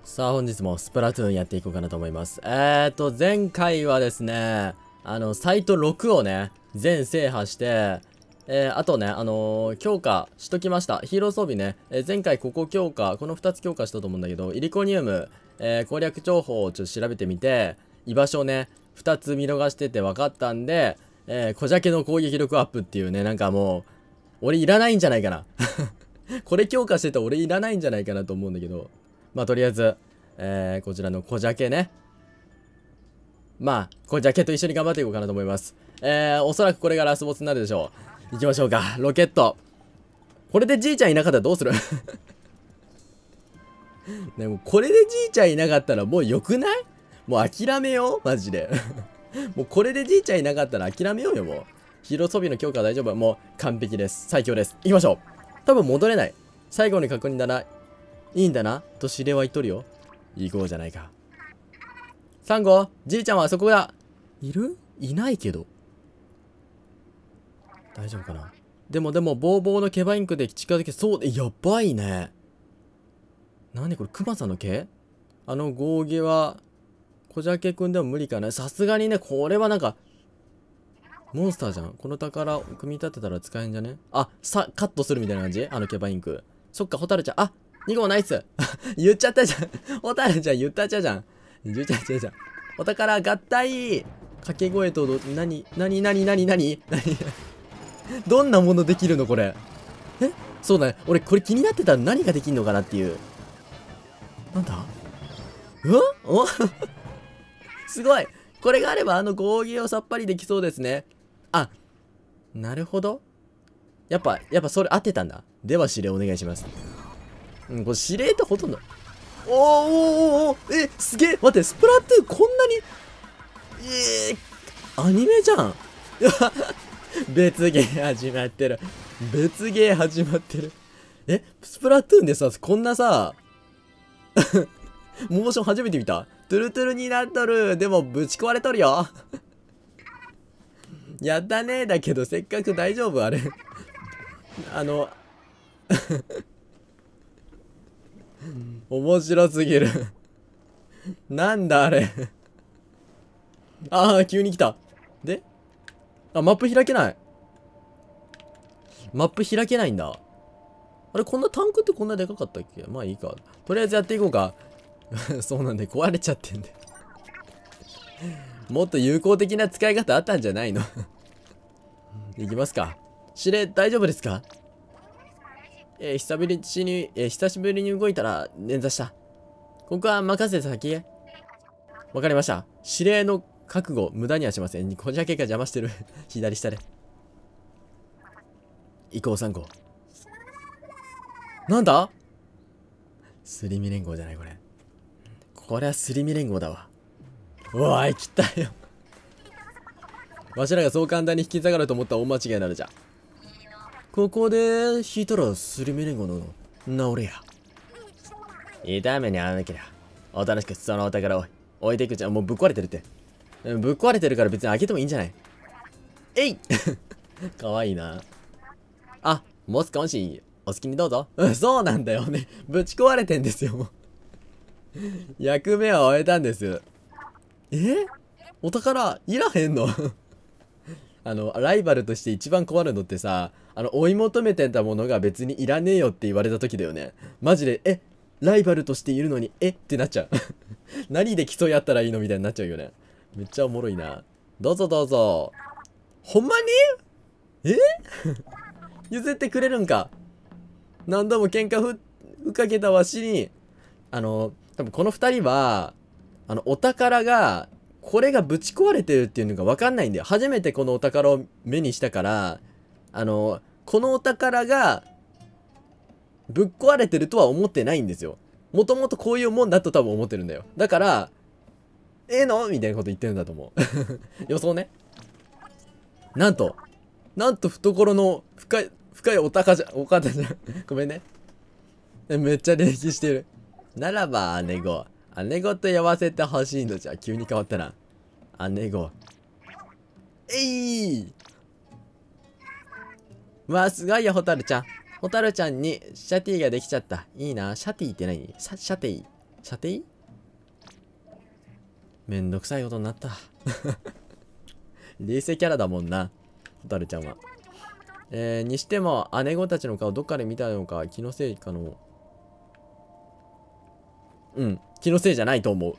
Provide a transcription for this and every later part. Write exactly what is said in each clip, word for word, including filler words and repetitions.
さあ本日もスプラトゥーンやっていこうかなと思います。えーと、前回はですね、あの、サイトろくをね、全制覇して、えー、あとね、あのー、強化しときました。ヒーロー装備ね、えー、前回ここ強化、このふたつ強化したと思うんだけど、イリコニウム、えー、攻略情報をちょっと調べてみて、居場所ね、ふたつ見逃してて分かったんで、えー、小鮭の攻撃力アップっていうね、なんかもう、俺いらないんじゃないかな。これ強化してて俺いらないんじゃないかなと思うんだけど、まあとりあえず、えー、こちらの小鮭ね。まあ、小鮭と一緒に頑張っていこうかなと思います。えー、おそらくこれがラスボスになるでしょう。行きましょうか。ロケット。これでじいちゃんいなかったらどうするでも、これでじいちゃんいなかったらもう良くない？もう諦めようマジで。もうこれでじいちゃんいなかったら諦めようよ、もう。ヒーロー装備の強化は大丈夫。もう完璧です。最強です。行きましょう。多分戻れない。最後に確認だな。いいんだなと指令は言っとるよ。行こうじゃないか。サンゴ、じいちゃんはあそこだ。いる？いないけど。大丈夫かな。でもでも、ボーボーの毛バインクで近づけ、そう、やばいね。なんでこれ、クマさんの毛？あの合毛は、小鮭くんでも無理かな。さすがにね、これはなんか、モンスターじゃん。この宝を組み立てたら使えんじゃね？あ、さ、カットするみたいな感じ？あの毛バインク。そっか、ホタルちゃん。あ、に号ナイス言っちゃったじゃん。ホタルちゃん言ったっちゃじゃん。言っちゃったじゃん。お宝合体掛け声とど、なに、なになになになになにどんなものできるのこれ。えそうだね。俺これ気になってたら何ができんのかなっていう。なんだうわおすごい。これがあればあの合芸をさっぱりできそうですね。あ、なるほど。やっぱ、やっぱそれ合ってたんだ。では指令お願いします。うん、これ指令ってほとんど。おーおーおーえ、すげえ待って、スプラトゥーンこんなにえー、アニメじゃん別ゲー始まってる。別ゲー始まってる。え、スプラトゥーンでさ、こんなさ、モーション初めて見た。トゥルトゥルになっとる。でもぶち壊れとるよ。やったね。だけどせっかく大丈夫あれ。あの、面白すぎる。なんだあれ。ああ、急に来た。であ、マップ開けない。マップ開けないんだ。あれ、こんなタンクってこんなでかかったっけ？まあいいか。とりあえずやっていこうか。そうなんで、壊れちゃってんで。もっと有効的な使い方あったんじゃないのいきますか。指令大丈夫ですか？えー、久しぶりに、えー、久しぶりに動いたら捻挫した。ここは任せて先へ。わかりました。指令の覚悟、無駄にはしません。こじゃけが邪魔してる。左下で。移行さん号。なんだ？すり身連合じゃないこれ。これはすり身連合だわ。うわーい、来たよ。わしらがそう簡単に引き下がると思ったら大間違いになるじゃん。ここで引いたらすり身連合の治れや。痛めに遭わなけりゃ。おとなしくそのお宝を置いていくじゃん。もうぶっ壊れてるって。ぶっ壊れてるから別に開けてもいいんじゃない？えいかわいいな。あ、もう少しお好きにどうぞ。うん、そうなんだよね。ぶち壊れてんですよ。役目は終えたんです。え？お宝いらへんのあの、ライバルとして一番困るのってさ、あの、追い求めてたものが別にいらねえよって言われた時だよね。マジで、え、ライバルとしているのに、えってなっちゃう。何で競い合ったらいいのみたいになっちゃうよね。めっちゃおもろいな。どうぞどうぞ。ほんまに？え譲ってくれるんか？何度も喧嘩ふ、ふかけたわしに、あの、多分この二人は、あの、お宝が、これがぶち壊れてるっていうのが分かんないんだよ。初めてこのお宝を目にしたから、あの、このお宝が、ぶっ壊れてるとは思ってないんですよ。もともとこういうもんだと多分思ってるんだよ。だから、ええのみたいなこと言ってるんだと思う。予想ね。なんと、なんと懐の深い、深いお宝じゃ、お方じゃん。ごめんね。めっちゃ礼儀してる。ならば、姉子。姉子と呼ばせてほしいのじゃ。急に変わったな。姉子。えいわあ、すごいよ、ホタルちゃん。ホタルちゃんにシャティができちゃった。いいな。シャティって何？シャ、シャティ。 射程めんどくさいことになった。冷静キャラだもんな、ホタルちゃんは。えー、にしても、姉子たちの顔どっかで見たのか、気のせいかの。うん、気のせいじゃないと思う。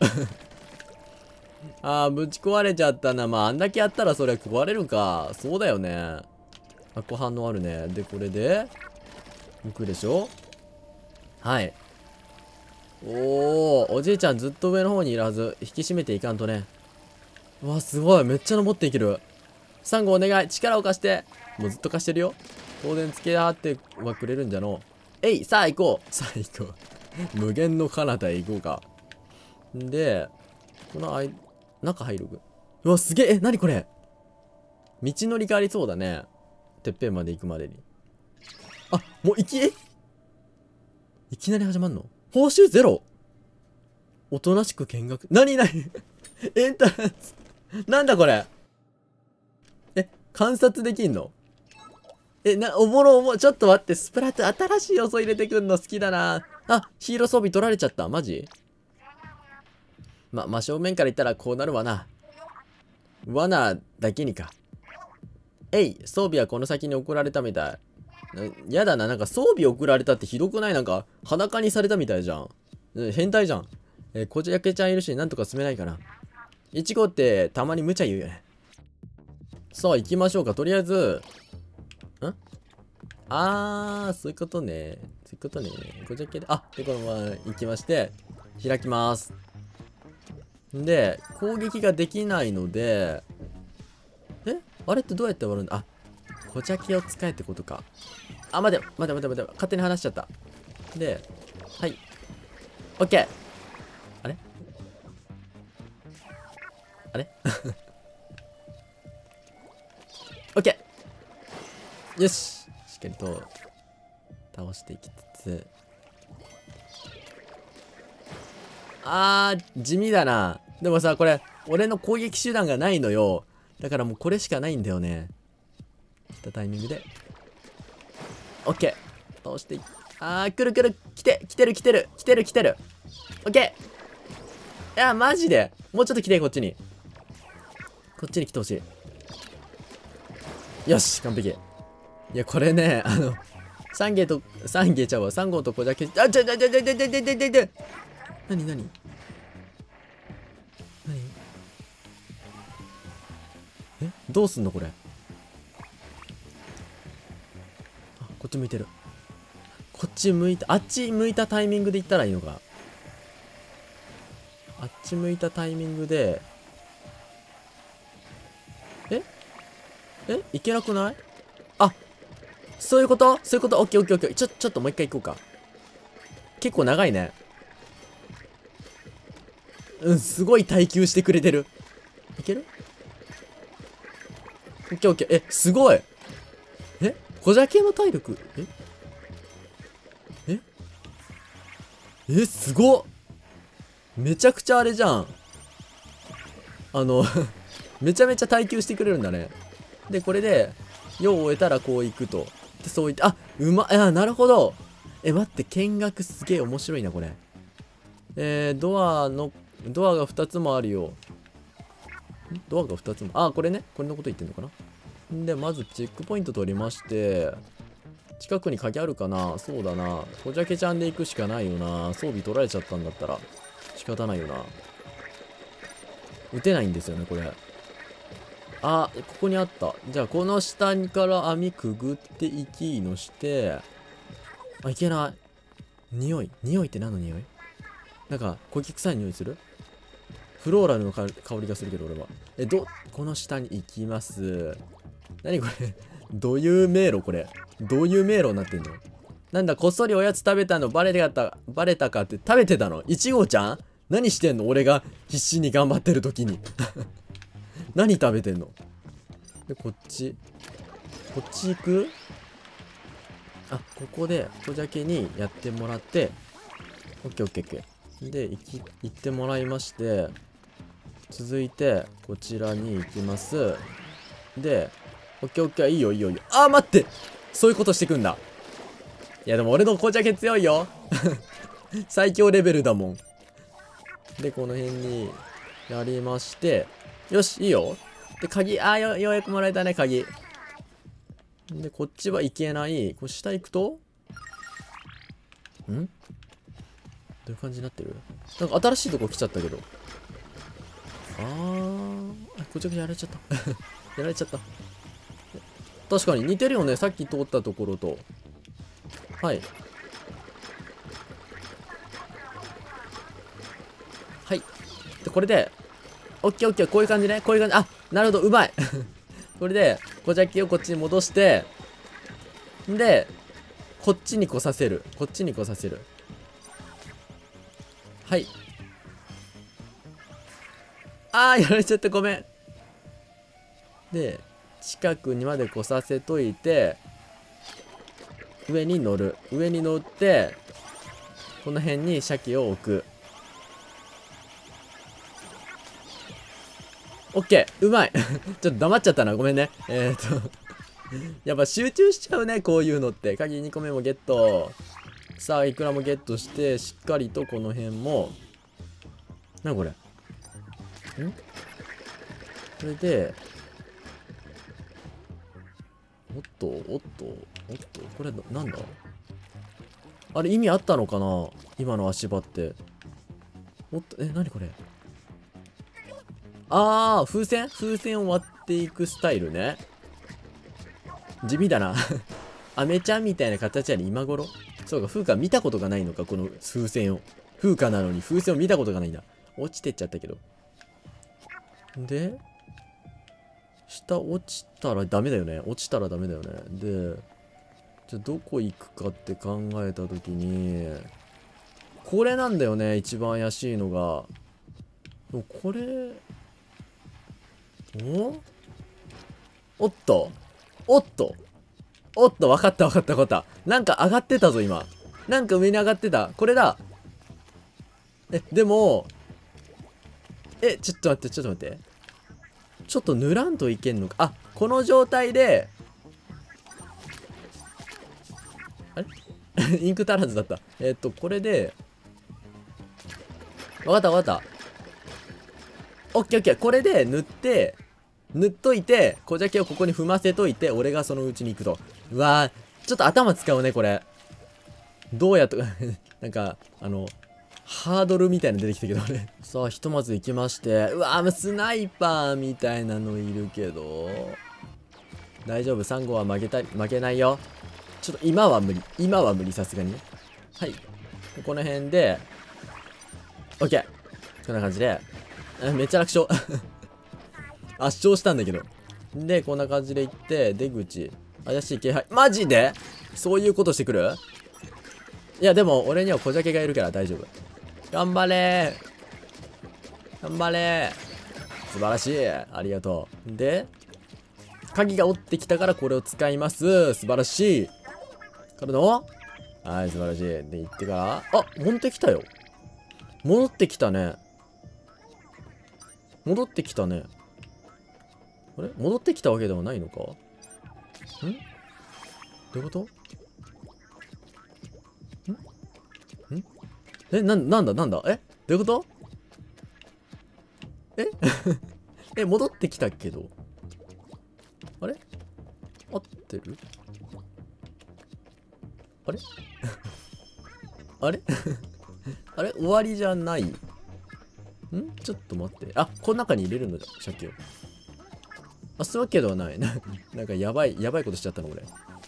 あー、ぶち壊れちゃったな。まあ、あんだけやったらそれ壊れるか。そうだよね。あ、こ反応あるね。で、これで、行くでしょ。はい。おー、おじいちゃんずっと上の方にいるはず。引き締めていかんとね。うわ、すごい。めっちゃ登っていける。サンゴお願い。力を貸して。もうずっと貸してるよ。当然付け合ってはくれるんじゃの。えい、さあ行こう。さあ行こう。無限の彼方へ行こうか。んで、このあい、中入る。うわ、すげえ。え、なにこれ。道のりがありそうだね。てっぺんまで行くまでに。あ、もう行き、えいきなり始まんの？報酬ゼロ？おとなしく見学。なになにエンタランス。なんだこれ。え、観察できんの？え、な、おもろおもろ。ちょっと待って。スプラトゥーン新しい要素入れてくんの好きだな。あ、ヒーロー装備取られちゃった。マジ？ま、真正面から言ったらこうなるわな。罠だけにか。えい、装備はこの先に送られたみたい。やだな、なんか装備送られたってひどくない？なんか裸にされたみたいじゃん。変態じゃん。えー、こじやけちゃんいるし、なんとか進めないかな。いちごってたまに無茶言うよね。さあ行きましょうか。とりあえず、んあー、そういうことね。そういうことね。こじゃけで、あ、で、このまま行きまして、開きます。で、攻撃ができないので、えあれってどうやって終わるんだ？あ、こじゃけを使えってことか。あ、待て、待て待て待て、勝手に話しちゃった。で、はい。オッケー。あれあれオッケー。よし。しっかりと倒していきつつ。あー、地味だな。でもさ、これ、俺の攻撃手段がないのよ。だからもうこれしかないんだよね。来たタイミングで。オッケー。倒していあー、来る来る。来て、来てる来てる。来てる来てる。オッケー。いや、マジで。もうちょっと来て、こっちに。こっちに来てほしい。よし、完璧。いや、これね、あの、サンゲーと、サンゲーちゃうわ。サンゴとこじゃけ、あ、ちょ、ちょ、ちょ、ちょ、ちょ、ちょ、ちょ、ちょ、ちょ、ちょ、なになになにえ、どうすんのこれ。あ、こっち向いてる。こっち向いた、あっち向いたタイミングで行ったらいいのか。あっち向いたタイミングで、ええいけなくない？あ、そういうこと？そういうこと？オッケーオッケーオッケー。ちょ、ちょっともう一回行こうか。結構長いね。うん、すごい耐久してくれてる。いける？オッケーオッケー。え、すごい。え小じゃけの体力、えええ、すごっ。めちゃくちゃあれじゃん。あの、めちゃめちゃ耐久してくれるんだね。で、これで、用を終えたらこう行くと。で、そう言って、あ、うま、あ、なるほど。え、待って、見学すげえ面白いな、これ。えー、ドアの、ドアがふたつもあるよ。んドアがふたつも。あ、これね。これのこと言ってんのかな。で、まずチェックポイント取りまして、近くに鍵あるかな。そうだな。こじゃけちゃんで行くしかないよな。装備取られちゃったんだったら仕方ないよな。撃てないんですよね、これ。あ、ここにあった。じゃあ、この下から網くぐっていきのして、あ、いけない。匂い。匂いって何の匂い？なんか、焦げ臭い匂いする？フローラルの香りがするけど、俺は。え、ど、この下に行きます。何これどういう迷路これ。どういう迷路になってんの？なんだ、こっそりおやつ食べたのバレた、バレたかって食べてたの？いちごちゃん？何してんの？俺が必死に頑張ってる時に。何食べてんの？で、こっち。こっち行く？あ、ここで、こじゃけにやってもらって、オッケーオッケーオッケー。で、行き、行ってもらいまして、続いて、こちらに行きます。で、オッケーオッケー、いいよいいよいいよ。あー、待って！そういうことしてくんだ。いや、でも俺のこじゃけ強いよ。最強レベルだもん。 で、この辺にやりまして、よし、いいよ。で、鍵、あーよ、ようやくもらえたね、鍵。で、こっちは行けない。これ下行くとんどういう感じになってる？なんか新しいとこ来ちゃったけど。あー、こっちがやられちゃった。やられちゃった。確かに似てるよね、さっき通ったところと。はい。はい。で、これで、オッケーオッケー、こういう感じね。こういう感じ。あ、なるほど、うまい。これで、小ジャッキをこっちに戻して、んで、こっちに来させる。こっちに来させる。はい。あー、やられちゃった、ごめん。で、近くにまで来させといて、上に乗る。上に乗って、この辺に鮭を置く。オッケー、うまい。ちょっと黙っちゃったな、ごめんね。えーっとやっぱ集中しちゃうね、こういうのって。鍵にこめもゲット。さあ、いくらもゲットして、しっかりとこの辺も。なにこれ？ん？それで、おっと、おっと、おっと、これなんだ？あれ意味あったのかな？今の足場って。おっと、え、なにこれ？あー、風船？風船を割っていくスタイルね。地味だな。アメちゃんみたいな形やね、今頃。そうか、風花見たことがないのか、この風船を。風花なのに風船を見たことがないんだ。落ちてっちゃったけど。で、下落ちたらダメだよね。落ちたらダメだよね。で、じゃあどこ行くかって考えたときに、これなんだよね、一番怪しいのが。でもこれ、おおっとおっとおっと、わかったわかったわかった。なんか上がってたぞ、今。なんか上に上がってた。これだ。え、でも、え、ちょっと待って、ちょっと待って。ちょっと塗らんといけんのか。あ、この状態で、あれインク足らずだった。えっと、これで、わかったわかった。オッケーオッケー。これで塗って、塗っといて、小ジャケをここに踏ませといて、俺がそのうちに行くと。うわー、ちょっと頭使うね、これ。どうやっと、なんか、あの、ハードルみたいなの出てきたけどね。さあ、ひとまず行きまして。うわー、スナイパーみたいなのいるけど。大丈夫、サンゴは負けた、負けないよ。ちょっと今は無理。今は無理、さすがにね。はい。この辺で、オッケー。こんな感じで。めっちゃ楽勝。圧勝したんだけど。で、こんな感じで行って、出口。怪しい気配。マジで？そういうことしてくる？いや、でも、俺には小ジャケがいるから大丈夫。頑張れー。頑張れー。素晴らしい。ありがとう。で、鍵が折ってきたからこれを使います。素晴らしい。からの？はい、素晴らしい。で、行ってから、あ、戻ってきたよ。戻ってきたね。戻ってきたね。あれ？戻ってきたわけではないのか？ん？どういうこと？ん？ん？え、な、なんだなんだえ？どういうこと？ええ、戻ってきたけど。あれ？合ってる？あれあれあれ終わりじゃない？ん？ちょっと待って。あ、この中に入れるのじゃ、鮭を。あ、そういうわけではない。な、なんかやばい、やばいことしちゃったの俺。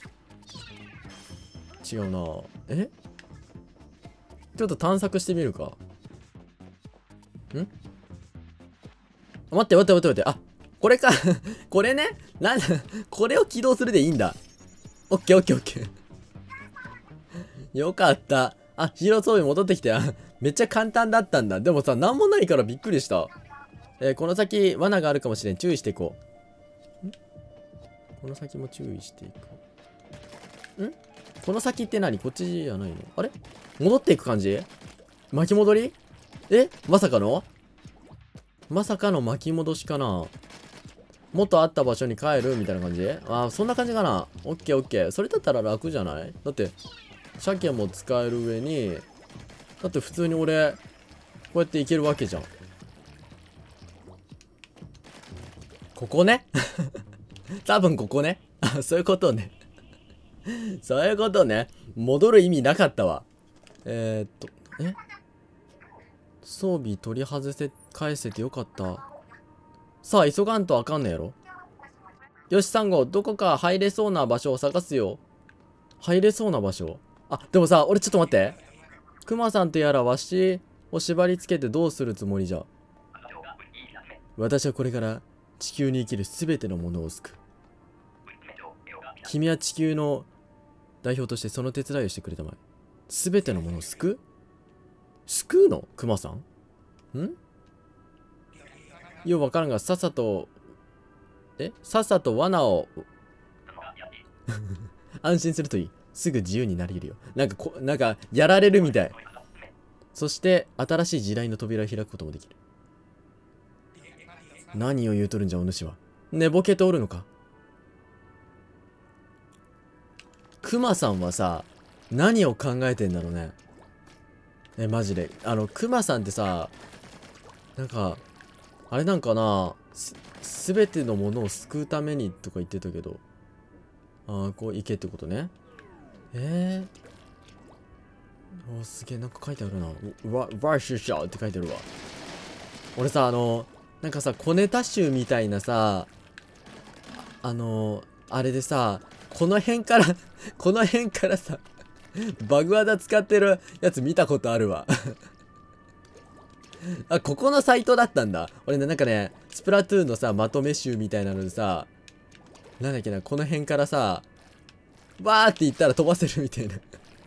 違うな。え？ちょっと探索してみるか。ん？待って待って待って待って。あ、これか。これね。なんだ、これを起動するでいいんだ。オッケーオッケーオッケー。よかった。あ、ヒーロー装備戻ってきて。めっちゃ簡単だったんだ。でもさ、なんもないからびっくりした。えー、この先、罠があるかもしれん。注意していこう。ん？この先も注意していこう。ん？この先って何？こっちじゃないの？あれ？戻っていく感じ？巻き戻り？え？まさかの？まさかの巻き戻しかな？元あった場所に帰るみたいな感じ？ああ、そんな感じかな。オッケーオッケー。それだったら楽じゃない？だって、鮭も使える上に、だって普通に俺、 うやっていけるわけじゃん。ここね多分ここね。あ、そういうことねそういうことね。戻る意味なかったわ。えー、っと、え装備取り外せ、返せてよかった。さあ、急がんとあかんねやろ。よし、サンゴ、どこか入れそうな場所を探すよ。入れそうな場所。あ、でもさ、俺ちょっと待って。クマさんとやらわしを縛り付けてどうするつもりじゃ。私はこれから地球に生きるすべてのものを救う。君は地球の代表としてその手伝いをしてくれたまえ。すべてのものを救う救うのクマさんんようわからんが、さっさと、えさっさと罠を、安心するといい。すぐ自由になれるよ。なんかこ、なんか、やられるみたい。そして、新しい時代の扉を開くこともできる。何を言うとるんじゃ、お主は。寝ぼけておるのか。クマさんはさ、何を考えてんだろうね。え、マジで。あの、クマさんってさ、なんか、あれなんかな、す、すべてのものを救うためにとか言ってたけど。ああ、こう行けってことね。えー、おー、すげえ、なんか書いてあるな。わ、ワーシュシャーって書いてあるわ。俺さ、あの、なんかさ、小ネタ集みたいなさ、あの、あれでさ、この辺からこの辺からさ、バグ技使ってるやつ見たことあるわあ、ここのサイトだったんだ。俺ね、なんかね、スプラトゥーンのさ、まとめ集みたいなのでさ、なんだっけな、この辺からさ、バーって言ったら飛ばせるみたいな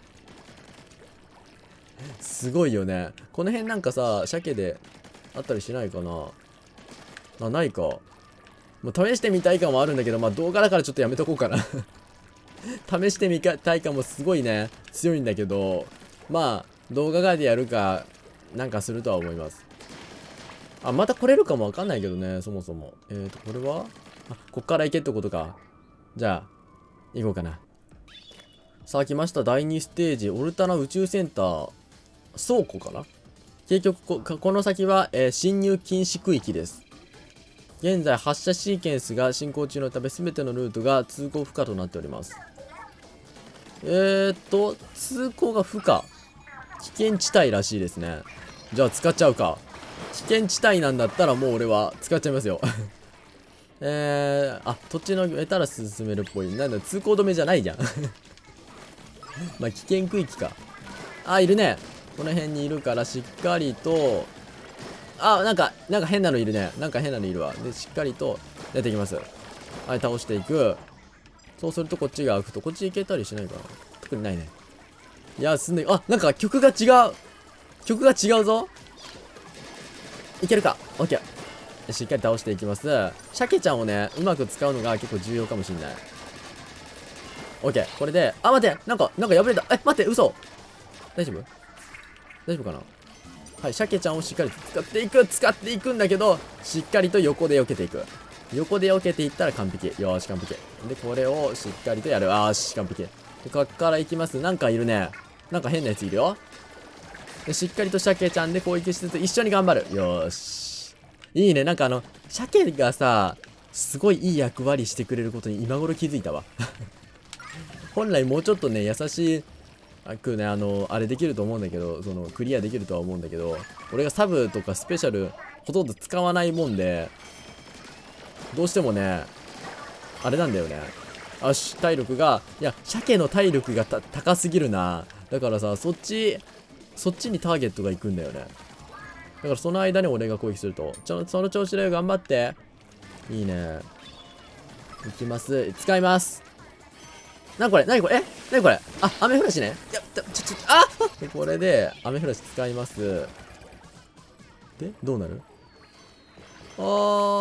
すごいよね。この辺なんかさ、鮭であったりしないかな。あ、ないか。もう試してみたい感はあるんだけど、まあ動画だからちょっとやめとこうかな試してみたい感もすごいね、強いんだけど、まあ、動画外でやるか、なんかするとは思います。あ、また来れるかもわかんないけどね、そもそも。えーと、これはあ、こっから行けってことか。じゃあ、行こうかな。さあ来ました。だいにステージ、オルタナ宇宙センター、倉庫かな。結局こ、この先は、えー、侵入禁止区域です。現在、発射シーケンスが進行中のため、全てのルートが通行不可となっております。えーっと、通行が不可。危険地帯らしいですね。じゃあ使っちゃうか。危険地帯なんだったらもう俺は使っちゃいますよえー、あ、土地の得たら進めるっぽい。なんだ、通行止めじゃないじゃんまあ、危険区域か。あ、いるね。この辺にいるからしっかりと、あ、なんか、なんか変なのいるね。なんか変なのいるわ。で、しっかりと出てきます。はい、倒していく。そうするとこっちが開くと、こっち行けたりしないかな。特にないね。いや、すんで、あ、なんか曲が違う。曲が違うぞ。いけるか。オッケー。しっかり倒していきます。鮭ちゃんをね、うまく使うのが結構重要かもしんない。オッケー。これで、あ、待って。なんか、なんか破れた。え、待って、嘘。大丈夫大丈夫かな。はい、鮭ちゃんをしっかり使っていく。使っていくんだけど、しっかりと横で避けていく。横で避けていったら完璧。よーし、完璧。で、これをしっかりとやる。あーし、完璧。で、こっから行きます。なんかいるね。なんか変なやついるよ。で、しっかりと鮭ちゃんで攻撃しつつ一緒に頑張る。よーし。いいね。なんかあの、鮭がさ、すごいいい役割してくれることに今頃気づいたわ。本来もうちょっとね、優しくね、あの、あれできると思うんだけど、その、クリアできるとは思うんだけど、俺がサブとかスペシャルほとんど使わないもんで、どうしてもね、あれなんだよね。あし、体力が、いや、鮭の体力がた高すぎるな。だからさ、そっち、そっちにターゲットが行くんだよね。だからその間に俺が攻撃すると。ちょ、その調子で頑張って。いいね。いきます。使います。なにこれなにこれえなにこれあ、アメフラシね。いや、ちょ、ちょ、あっこれで、アメフラシ使います。で、どうなるあー、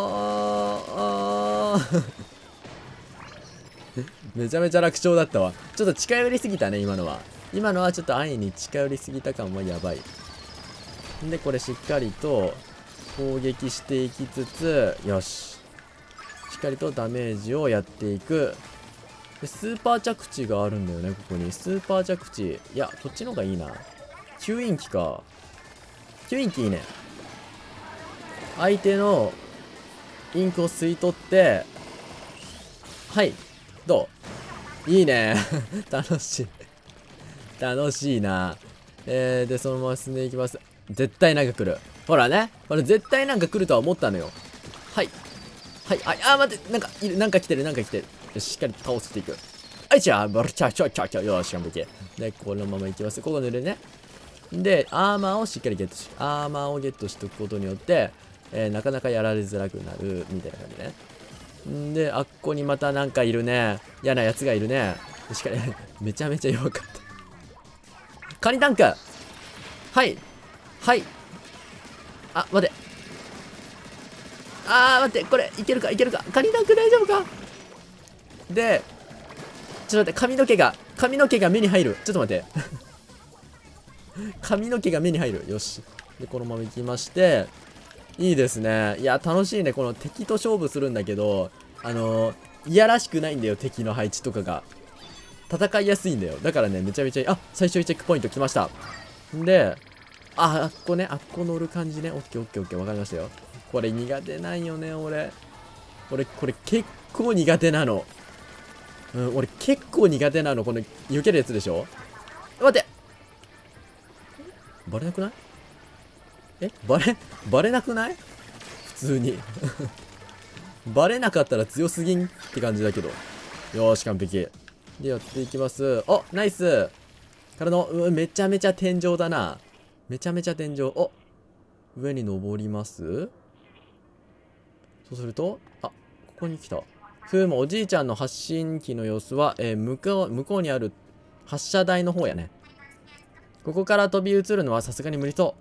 あー、めちゃめちゃ楽勝だったわ。ちょっと近寄りすぎたね、今のは。今のはちょっと安易に近寄りすぎた感もやばい。んで、これしっかりと攻撃していきつつ、よし。しっかりとダメージをやっていく。で、スーパー着地があるんだよね、ここに。スーパー着地。いや、こっちの方がいいな。吸引機か。 雰囲気いいね。相手のインクを吸い取って、はい、どう？いいね。楽しい。楽しいな。えー、で、そのまま進んでいきます。絶対なんか来る。ほらね。これ絶対なんか来るとは思ったのよ。はい。はい。あ、あ、待って。なんか、いる。なんか来てる。なんか来てる。よし、しっかり倒していく。はい、じゃあ、バルチャーチャーチャーチャー。よし、完璧。で、このままいきます。ここ塗るね。で、アーマーをしっかりゲットし、アーマーをゲットしておくことによって、えー、なかなかやられづらくなる、みたいな感じね。んで、あっこにまたなんかいるね。嫌なやつがいるね。しっかり、めちゃめちゃ弱かった。カニタンク。はい。はい。あ、待って。あー、待って。これ、いけるか、いけるか。カニタンク大丈夫か？で、ちょっと待って。髪の毛が、髪の毛が目に入る。ちょっと待って。髪の毛が目に入る。よし。で、このまま行きまして。いいですね。いや、楽しいね。この敵と勝負するんだけど、あのー、いやらしくないんだよ。敵の配置とかが。戦いやすいんだよ。だからね、めちゃめちゃいい。あ、最初にチェックポイント来ました。んで、あ、あっこね、あっこ乗る感じね。オッケーオッケーオッケー、わかりましたよ。これ苦手なんよね、俺。俺、これ結構苦手なの。うん、俺結構苦手なの。この、避けるやつでしょ？待って！バレなくない？え？バレ、バレなくない？普通に。バレなかったら強すぎんって感じだけど。よーし、完璧。で、やっていきます。お、ナイスからの、うめちゃめちゃ天井だな。めちゃめちゃ天井。お、上に登ります。そうすると、あ、ここに来た。ふうもおじいちゃんの発信機の様子は、えー、向こう、向こうにある発射台の方やね。ここから飛び移るのはさすがに無理そう。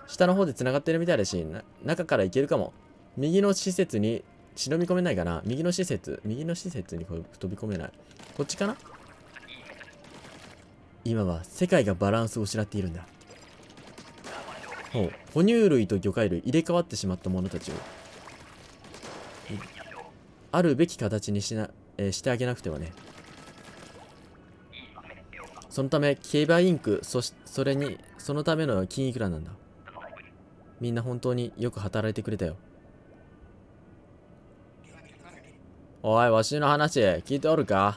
下の方で繋がってるみたいだし、な中から行けるかも。右の施設に忍び込めないかな。右の施設、右の施設に飛び込めない。こっちかな？今は世界がバランスを失っているんだ。ほう。哺乳類と魚介類入れ替わってしまった者たちをあるべき形にしな、えー、してあげなくてはね。そのため競馬インク、そしそれにそのための金いくらなんだ。みんな本当によく働いてくれたよ。おい、わしの話聞いておるか？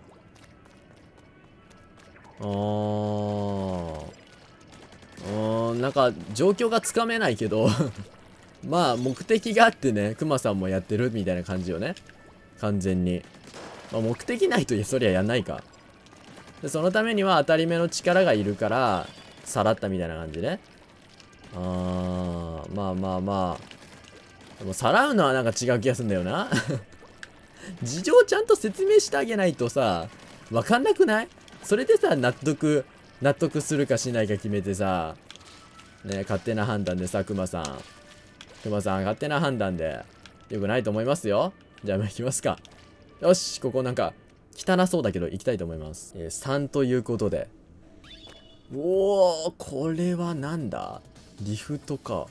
おー、なんか状況がつかめないけどまあ目的があってね、クマさんもやってるみたいな感じよね。完全に、まあ、目的ないとそりゃやんないか。でそのためには当たり目の力がいるからさらったみたいな感じね。あー、まあまあまあ、でもさらうのはなんか違う気がするんだよな事情ちゃんと説明してあげないとさ、わかんなくない？それでさ、納得、納得するかしないか決めてさ、ね、勝手な判断でさ、クマさん。クマさん、勝手な判断で。よくないと思いますよ。じゃあ、行きますか。よし、ここなんか、汚そうだけど、行きたいと思います。えー、さんということで。おー、これはなんだ？リフトか。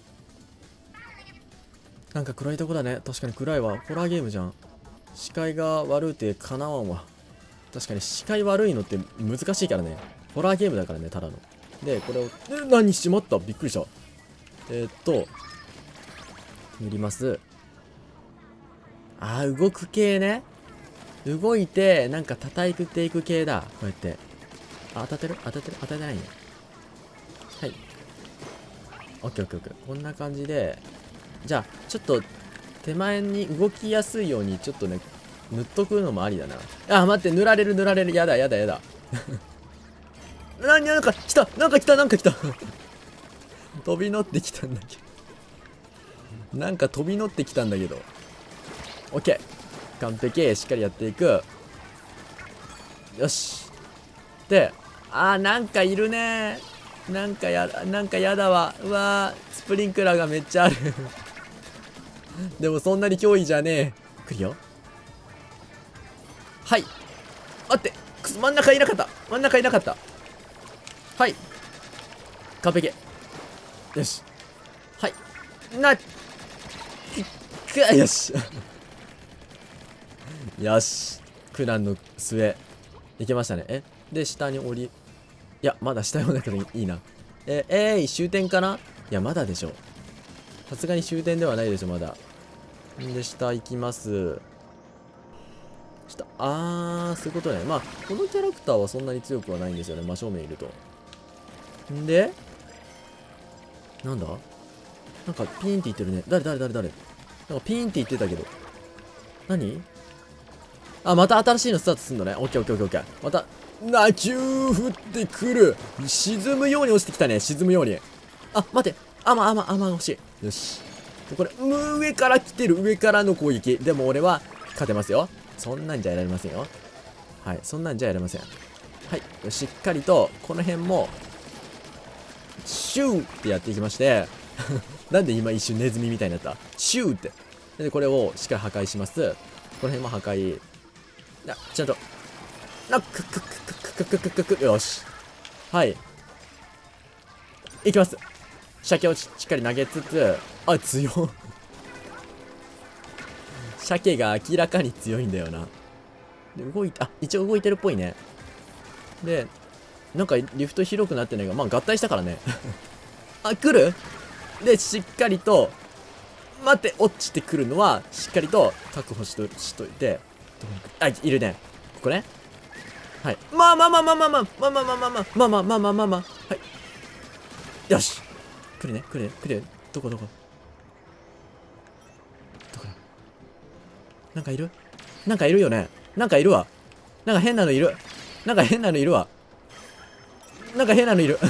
なんか暗いとこだね。確かに暗いわ。ホラーゲームじゃん。視界が悪うてかなわんわ。確かに視界悪いのって難しいからね。ホラーゲームだからね、ただの。で、これを、え、何しまった？びっくりした。えー、っと、塗ります。あー、動く系ね。動いて、なんか叩いていく系だ。こうやって。あ、当たってる？当たってる？当たってないね。はい。オッケーオッケーオッケー。こんな感じで、じゃあ、ちょっと、手前に動きやすいように、ちょっとね、塗っとくのもありだな。あ、待って、塗られる塗られる。やだやだやだ。なに、なんか来たなんか来たなんか来た飛び乗ってきたんだけど。なんか飛び乗ってきたんだけど。オッケー。完璧。しっかりやっていく。よし。で、あー、なんかいるねー。なんかや、なんかやだわ。うわー、スプリンクラーがめっちゃあるでもそんなに脅威じゃねえ。来るよ。はい。待って。くそ、真ん中いなかった。真ん中いなかった。はい。完璧。よし。はい。な、いく、よし。よし。苦難の末。いけましたね。え、で、下に降り、いや、まだ下読んだけどいいな。え、えーい、終点かな？ いや、まだでしょ。さすがに終点ではないでしょ、まだ。んで、下行きます。下、あー、そういうことね。まあ、このキャラクターはそんなに強くはないんですよね、真正面いると。んで、なんだなんかピーンって言ってるね。誰誰誰誰なんかピーンって言ってたけど。何あ、また新しいのスタートすんのね。オッケーオッケーオッケーオッケー。また、な、急降ってくる。沈むように落ちてきたね。沈むように。あ、待って。あまあまあま欲しい。よし。これ、上から来てる。上からの攻撃。でも俺は勝てますよ。そんなんじゃやられませんよ。はい。そんなんじゃやれません。はい。しっかりと、この辺も、シューってやっていきまして、なんで今一瞬ネズミみたいになったシューって。で、これをしっかり破壊します。この辺も破壊。あ、ちゃんと。あ、くくくくくくくくく。よし。はい。いきます。鮭をしっかり投げつつ、あ、強っ。鮭が明らかに強いんだよな。で、動いて、あ、一応動いてるっぽいね。で、なんかリフト広くなってないが、まあ合体したからね。あ、来るで、しっかりと、待って、落ちてくるのは、しっかりと確保しとしといて、あ、いるね。ここね。はい。まあまあまあまあまあまあまあまあまあまあまあまあまあまあまあまあまあ。はい。よし。来るね、来るね、来るね。どこどこどこだなんかいるなんかいるよね。なんかいるわ。なんか変なのいる。なんか変なのいるわ。なんか変なのいる。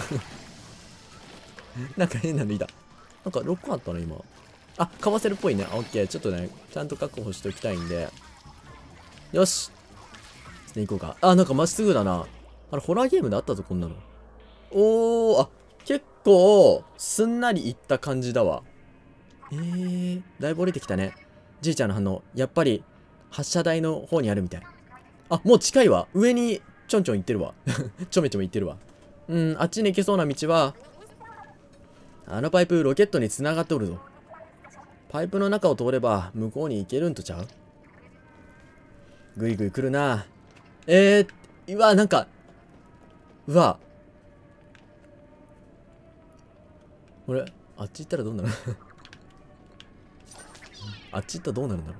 なんか変なのいた。なんかろっこあったの今。あ、かわせるっぽいね。オッケー。ちょっとね、ちゃんと確保しておきたいんで。よし。で、行こうか。あ、なんかまっすぐだな。あれ、ホラーゲームであったぞ、こんなの。おー、あ、結構、すんなりいった感じだわ。えー、だいぶ降りてきたね。じいちゃんの反応。やっぱり、発射台の方にあるみたい。あ、もう近いわ。上に、ちょんちょん行ってるわ。ちょめちょめ行ってるわ。うん、あっちに行けそうな道は、あのパイプ、ロケットに繋がっておるぞ。パイプの中を通れば、向こうに行けるんとちゃう？ぐいぐい来るな。えー、うわ、なんか、うわ。これ、あっち行ったらどうなるあっち行ったらどうなるんだろう。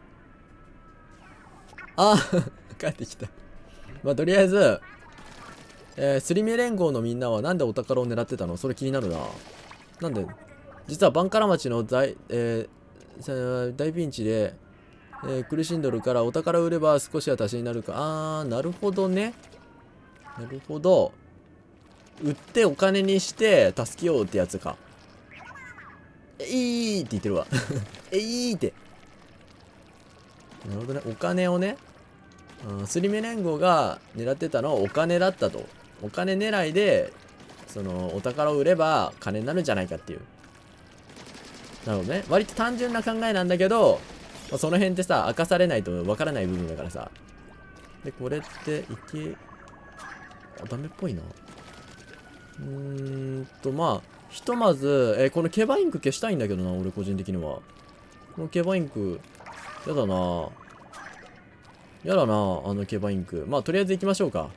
あー帰ってきた。まあ、とりあえず、えー、スリミ連合のみんなはなんでお宝を狙ってたの？それ気になるな。なんで、実はバンカラ町の大、えー、大ピンチで、えー、苦しんどるからお宝を売れば少しは足しになるか。あー、なるほどね。なるほど。売ってお金にして助けようってやつか。えいーって言ってるわ。えいーって。なるほどね。お金をね。うん、スリメ連合が狙ってたのはお金だったと。お金狙いで、その、お宝を売れば金になるんじゃないかっていう。なるほどね。割と単純な考えなんだけど、まあ、その辺ってさ、明かされないとわからない部分だからさ。で、これって、いけ、あ、ダメっぽいな。うーんと、まあ、ひとまず、えー、このケバインク消したいんだけどな、俺個人的には。このケバインク、やだなやだなあのケバインク。まあ、とりあえず行きましょうか。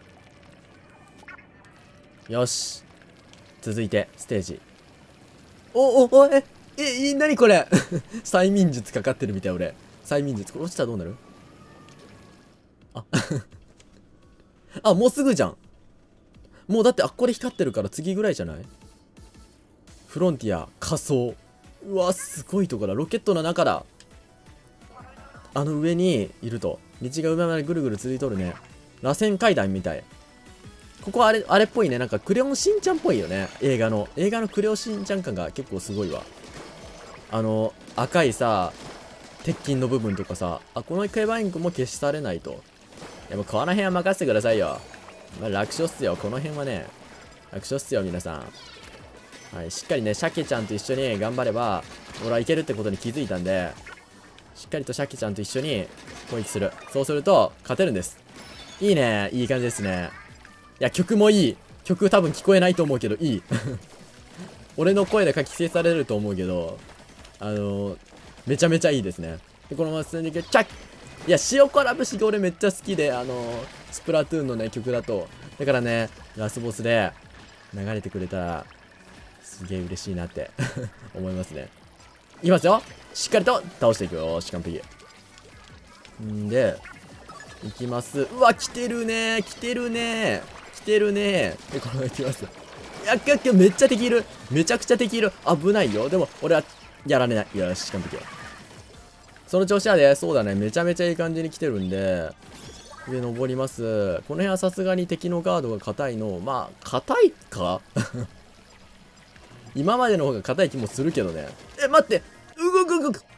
よし。続いて、ステージ。お、お、お、え、え、なにこれ催眠術かかってるみたい、俺。催眠術。これ落ちたらどうなる？あ、あ、もうすぐじゃん。もうだってあっこで光ってるから次ぐらいじゃない？フロンティア、仮想。うわ、すごいとこだ。ロケットの中だ。あの上にいると。道が上までぐるぐる続いとるね。螺旋階段みたい。ここあれ、あれっぽいね。なんかクレヨンしんちゃんっぽいよね。映画の。映画のクレヨンしんちゃん感が結構すごいわ。あの、赤いさ、鉄筋の部分とかさ。あ、このケバインクも消し去れないと。でもこの辺は任せてくださいよ。まあ、楽勝っすよ。この辺はね。楽勝っすよ、皆さん。はい。しっかりね、鮭ちゃんと一緒に頑張れば、俺はいけるってことに気づいたんで、しっかりと鮭ちゃんと一緒に攻撃する。そうすると、勝てるんです。いいね。いい感じですね。いや、曲もいい。曲多分聞こえないと思うけど、いい。俺の声で書き消されると思うけど、あのー、めちゃめちゃいいですね。で、このまま進んでいく。チャッいや、塩辛節が俺めっちゃ好きで、あのー、スプラトゥーンのね、曲だと。だからね、ラスボスで流れてくれたら、 すげえ嬉しいなって思いますね。いきますよ。しっかりと倒していくよ。し完璧。んで、いきます。うわ、来てるね来てるね来てるねで、このままいきます。いやっけっけ、めっちゃ敵いる。めちゃくちゃ敵いる。危ないよ。でも、俺は、やられない。よし、完璧。その調子はね、そうだね。めちゃめちゃいい感じに来てるんで、上登ります。この辺はさすがに敵のガードが硬いの。まあ、硬いか今までの方が硬い気もするけどね。え、待ってうぐぐぐぐ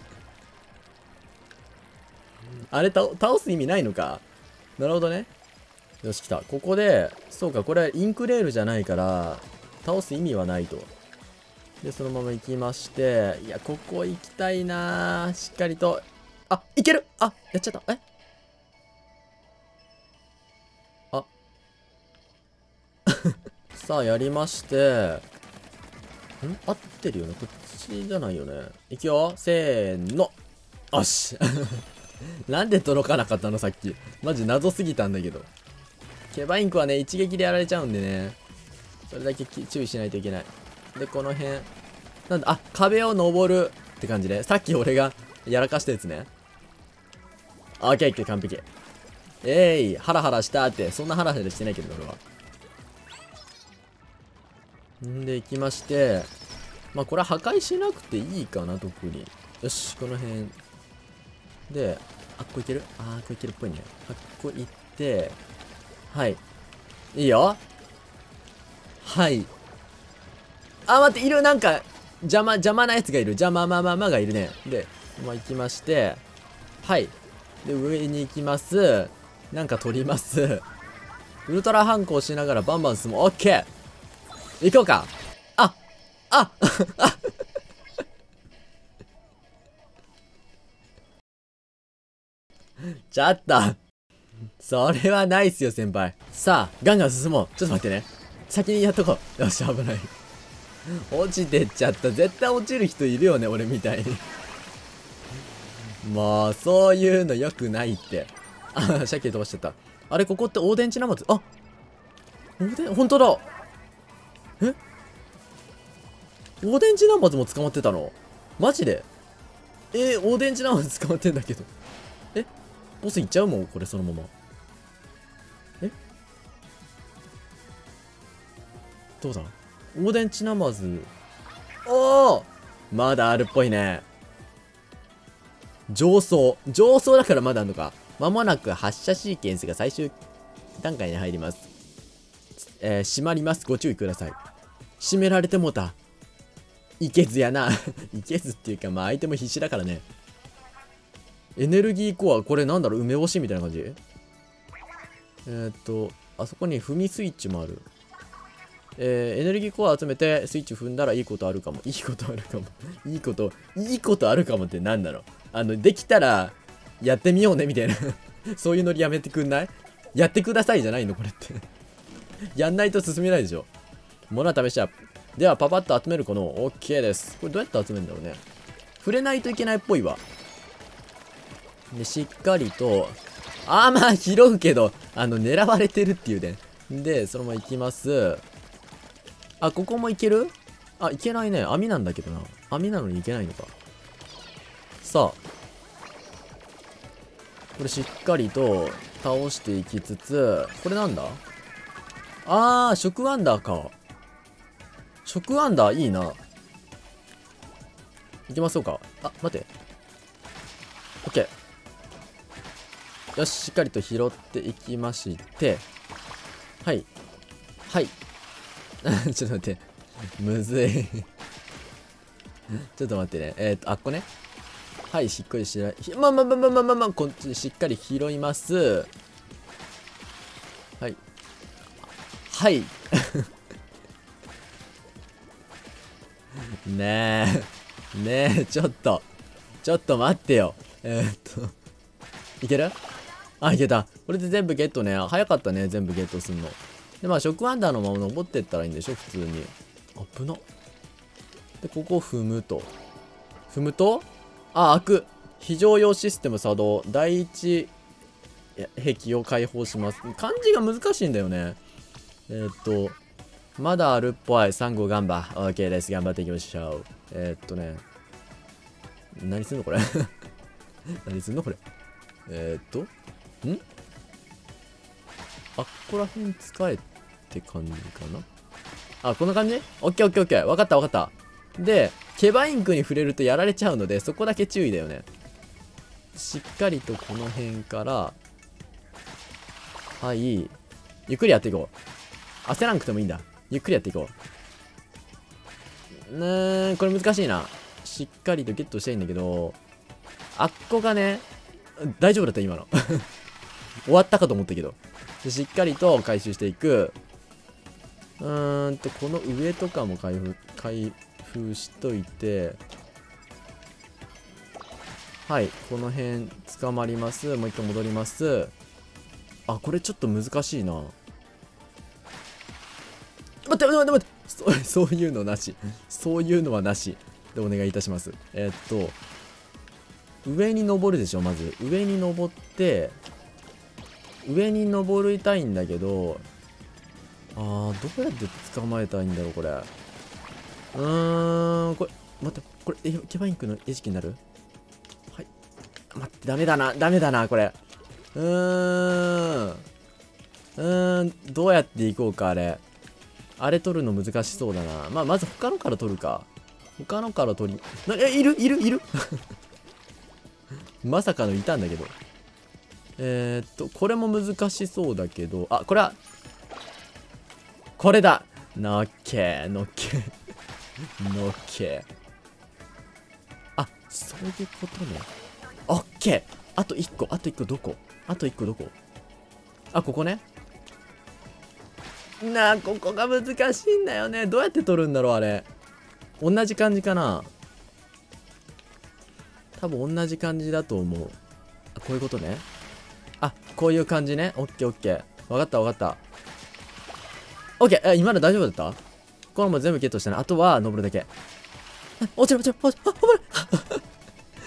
あれた倒す意味ないのか。なるほどね。よし、来た。ここで、そうか、これインクレールじゃないから、倒す意味はないと。で、そのまま行きまして、いや、ここ行きたいなー。しっかりと。あ、いけるあ、やっちゃった。えあ。さあ、やりまして、ん合ってるよね。こっちじゃないよね。いくよ。せーの。よし。なんで届かなかったのさっき。マジ謎すぎたんだけど。ケバインクはね、一撃でやられちゃうんでね。それだけ注意しないといけない。で、この辺。なんだ、あ、壁を登るって感じで。さっき俺がやらかしたやつね。オッケーオッケー、完璧。えい、ハラハラしたって。そんなハラハラしてないけど、俺は。んで、行きまして。まあ、これは破壊しなくていいかな、特に。よし、この辺。で、あっこいけるあー、こいけるっぽいね。あっこ行って、はい。いいよ。はい。あ、待って、いる、なんか、邪魔、邪魔なやつがいる。邪魔まままがいるね。で、まあ、行きまして、はい。で、上に行きます。なんか取ります。ウルトラ反抗しながらバンバン進む。オッケー行こうか。あああちょっとそれはないっすよ、先輩。さあ、ガンガン進もう。ちょっと待ってね。先にやっとこう。よし、危ない。落ちてっちゃった。絶対落ちる人いるよね、俺みたいに。もう、そういうの良くないって。あ、鮭飛ばしちゃった。あれ、ここって大電池ナマズ。あ大電、ほんとだ。え大電池ナマズも捕まってたのマジでえー、大電池ナマズ捕まってんだけど。えボスいっちゃうもん、これそのまま。えどうだ大電池ナマズ。おおまだあるっぽいね。上層。上層だからまだあるのか。まもなく発射シーケンスが最終段階に入ります。えー、閉まります。ご注意ください。閉められてもうた。いけずやな。いけずっていうか、まあ相手も必死だからね。エネルギーコア、これなんだろう梅干しみたいな感じえー、っと、あそこに踏みスイッチもある。えー、エネルギーコア集めてスイッチ踏んだらいいことあるかも。いいことあるかも。いいこと、いいことあるかもってなんだろう。あの、できたら、やってみようねみたいな。そういうノリやめてくんないやってくださいじゃないのこれって。やんないと進めないでしょ。物は試しちゃう。では、パパッと集めるこの、OK です。これどうやって集めるんだろうね。触れないといけないっぽいわ。で、しっかりと、あーまあ拾うけど、あの、狙われてるっていうね。で、そのまま行きます。あ、ここもいけるあ、いけないね。網なんだけどな。網なのにいけないのか。さあ。これしっかりと倒していきつつ、これなんだあー、食アンダーか。食アンダーいいな。いきましょうか。あ、待って。オッケー。よし、しっかりと拾っていきまして。はい。はい。ちょっと待って。むずい。ちょっと待ってね。えっと、あっこね。はい、しっかりしない。まあまあまあまあまあまあまあ、こっちしっかり拾います。はい。はい。ねえ。ねえ、ちょっと。ちょっと待ってよ。えー、っと。いけるあ、いけた。これで全部ゲットね。早かったね、全部ゲットすんの。で、まあ、食アンダーのまま登ってったらいいんでしょ、普通に。危な。で、ここを踏むと。踏むとあ、開く。非常用システム作動。第一壁を開放します。漢字が難しいんだよね。えー、っと、 まだあるっぽい。さん号ガンバ。OK です。頑張っていきましょう。えー、っとね。何すんのこれ何すんのこれ。えー、っと。んあっこら辺使えって感じかな。あ、こんな感じ？オッケーオッケーオッケー。わかったわかった。で、ケバインクに触れるとやられちゃうので、そこだけ注意だよね。しっかりとこの辺から、はい。ゆっくりやっていこう。焦らなくてもいいんだ。ゆっくりやっていこう。ねー、これ難しいな。しっかりとゲットしたいんだけど、あっこがね、大丈夫だった今の。終わったかと思ったけど。でしっかりと回収していく。うーんと、この上とかも開封、開封しといて、はい、この辺捕まります。もう一回戻ります。あ、これちょっと難しいな。待って待って待ってそ、そういうのなし。そういうのはなし。でお願いいたします。えー、っと、上に登るでしょ、まず。上に登って、上に登りたいんだけど、あー、どうやって捕まえたらいいんだろう、これ。うーん、これ、待って、これ、え、ケバインクの餌食になる？はい。待って、ダメだな、ダメだな、これ。うーん。うーん、どうやっていこうか、あれ。あれ取るの難しそうだな。まあ、まず他のから取るか。他のから取り、な、え、いるいるいるまさかのいたんだけど。えー、っと、これも難しそうだけど、あ、これは、これだのっけのっけのっけあ、そういうことね。オッケーあといっこ、あといっこどこあといっこどこあ、ここね。なあ、ここが難しいんだよね。どうやって取るんだろう、あれ。同じ感じかな。多分同じ感じだと思う。あ、こういうことね。あ、こういう感じね。オッケーオッケー。わかったわかった。オッケー。え、今の大丈夫だった？これも全部ゲットしたね。あとは登るだけ。落ちる落ちる落ちる。あ、危ない。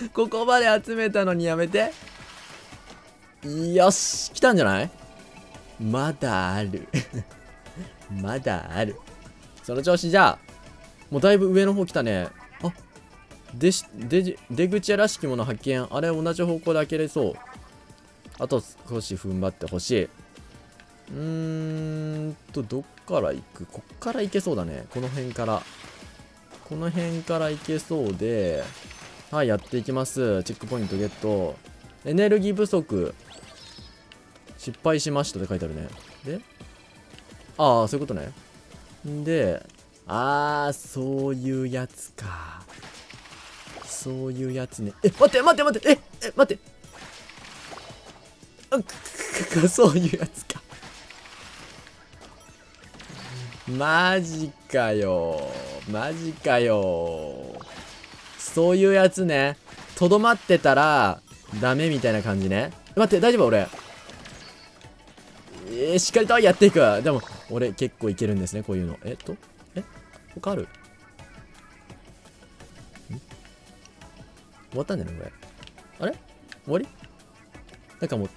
ここまで集めたのにやめて。よし。来たんじゃない？まだある。まだある。その調子じゃあ。もうだいぶ上の方来たね。あ、でし、出、出口らしきもの発見。あれ同じ方向で開けれそう。あと少し踏ん張ってほしい。うーんと、どっから行く？こっから行けそうだね。この辺から。この辺から行けそうで、はい、やっていきます。チェックポイントゲット。エネルギー不足。失敗しましたって書いてあるね。で、ああ、そういうことね。んで、ああ、そういうやつか。そういうやつね。え、待って待って待って、え、え、待って。あ、く、く、く、そういうやつか。マジかよ。マジかよ。そういうやつね。とどまってたら、ダメみたいな感じね。待って、大丈夫俺。えー、しっかりとやっていく。でも、俺結構いけるんですね、こういうの。えっとえ他ある？ん終わったんじゃないこれ。あれ終わりなんかもう、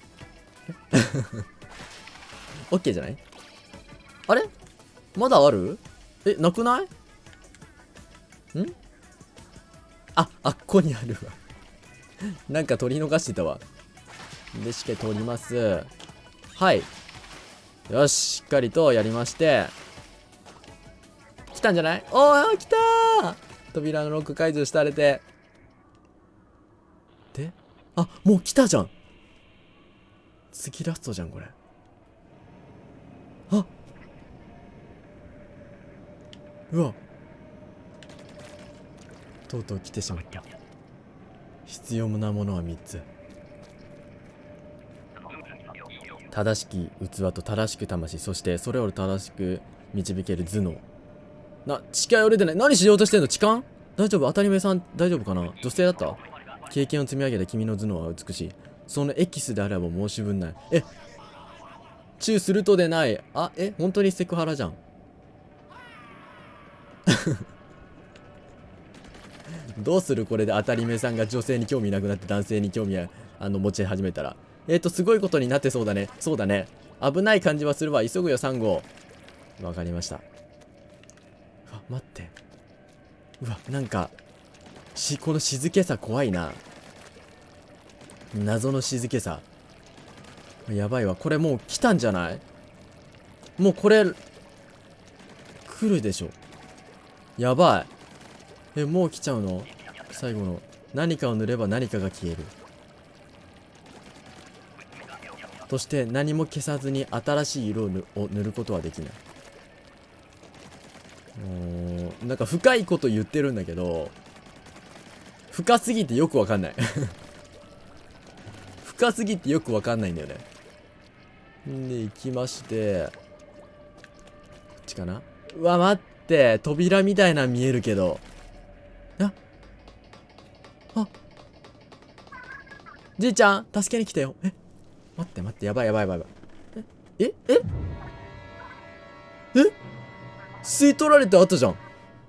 オッケーじゃない？あれまだある？え、なくない？んあ、あっこにあるわ。なんか取り逃してたわ。で、しっかり取ります。はい。よし、しっかりとやりまして。来たんじゃない？おー、来たー！扉のロック解除されて。で、あ、もう来たじゃん。次ラストじゃん、これ。あ、うわ。とうとう来てしまった。必要なものはみっつ。正しき器と正しく魂、そしてそれを正しく導ける頭脳。な、近寄れてない。何しようとしてんの？痴漢？大丈夫？当たり前さん大丈夫かな？女性だった？経験を積み上げた君の頭脳は美しい。そのエキスであれば申し分ない。え、チューするとでない。あ、え、本当にセクハラじゃん。どうするこれで当たり前さんが女性に興味なくなって男性に興味ああの持ち始めたら。えっと、すごいことになってそうだね。そうだね。危ない感じはするわ。急ぐよ、サンゴ。 わかりました。うわ、待って。うわ、なんか、し、この静けさ怖いな。謎の静けさ。やばいわ。これもう来たんじゃない？もうこれ、来るでしょ。やばい。え、もう来ちゃうの？最後の。何かを塗れば何かが消える。そして何も消さずに新しい色を塗ることはできない。もうなんか深いこと言ってるんだけど、深すぎてよくわかんない深すぎてよくわかんないんだよね。んで行きまして、こっちかな。うわ、待って、扉みたいなの見えるけど、ああ、じいちゃん助けに来たよ。え、待って待って、やばいやばいやばいやばい。ええええ吸い取られた後じゃん。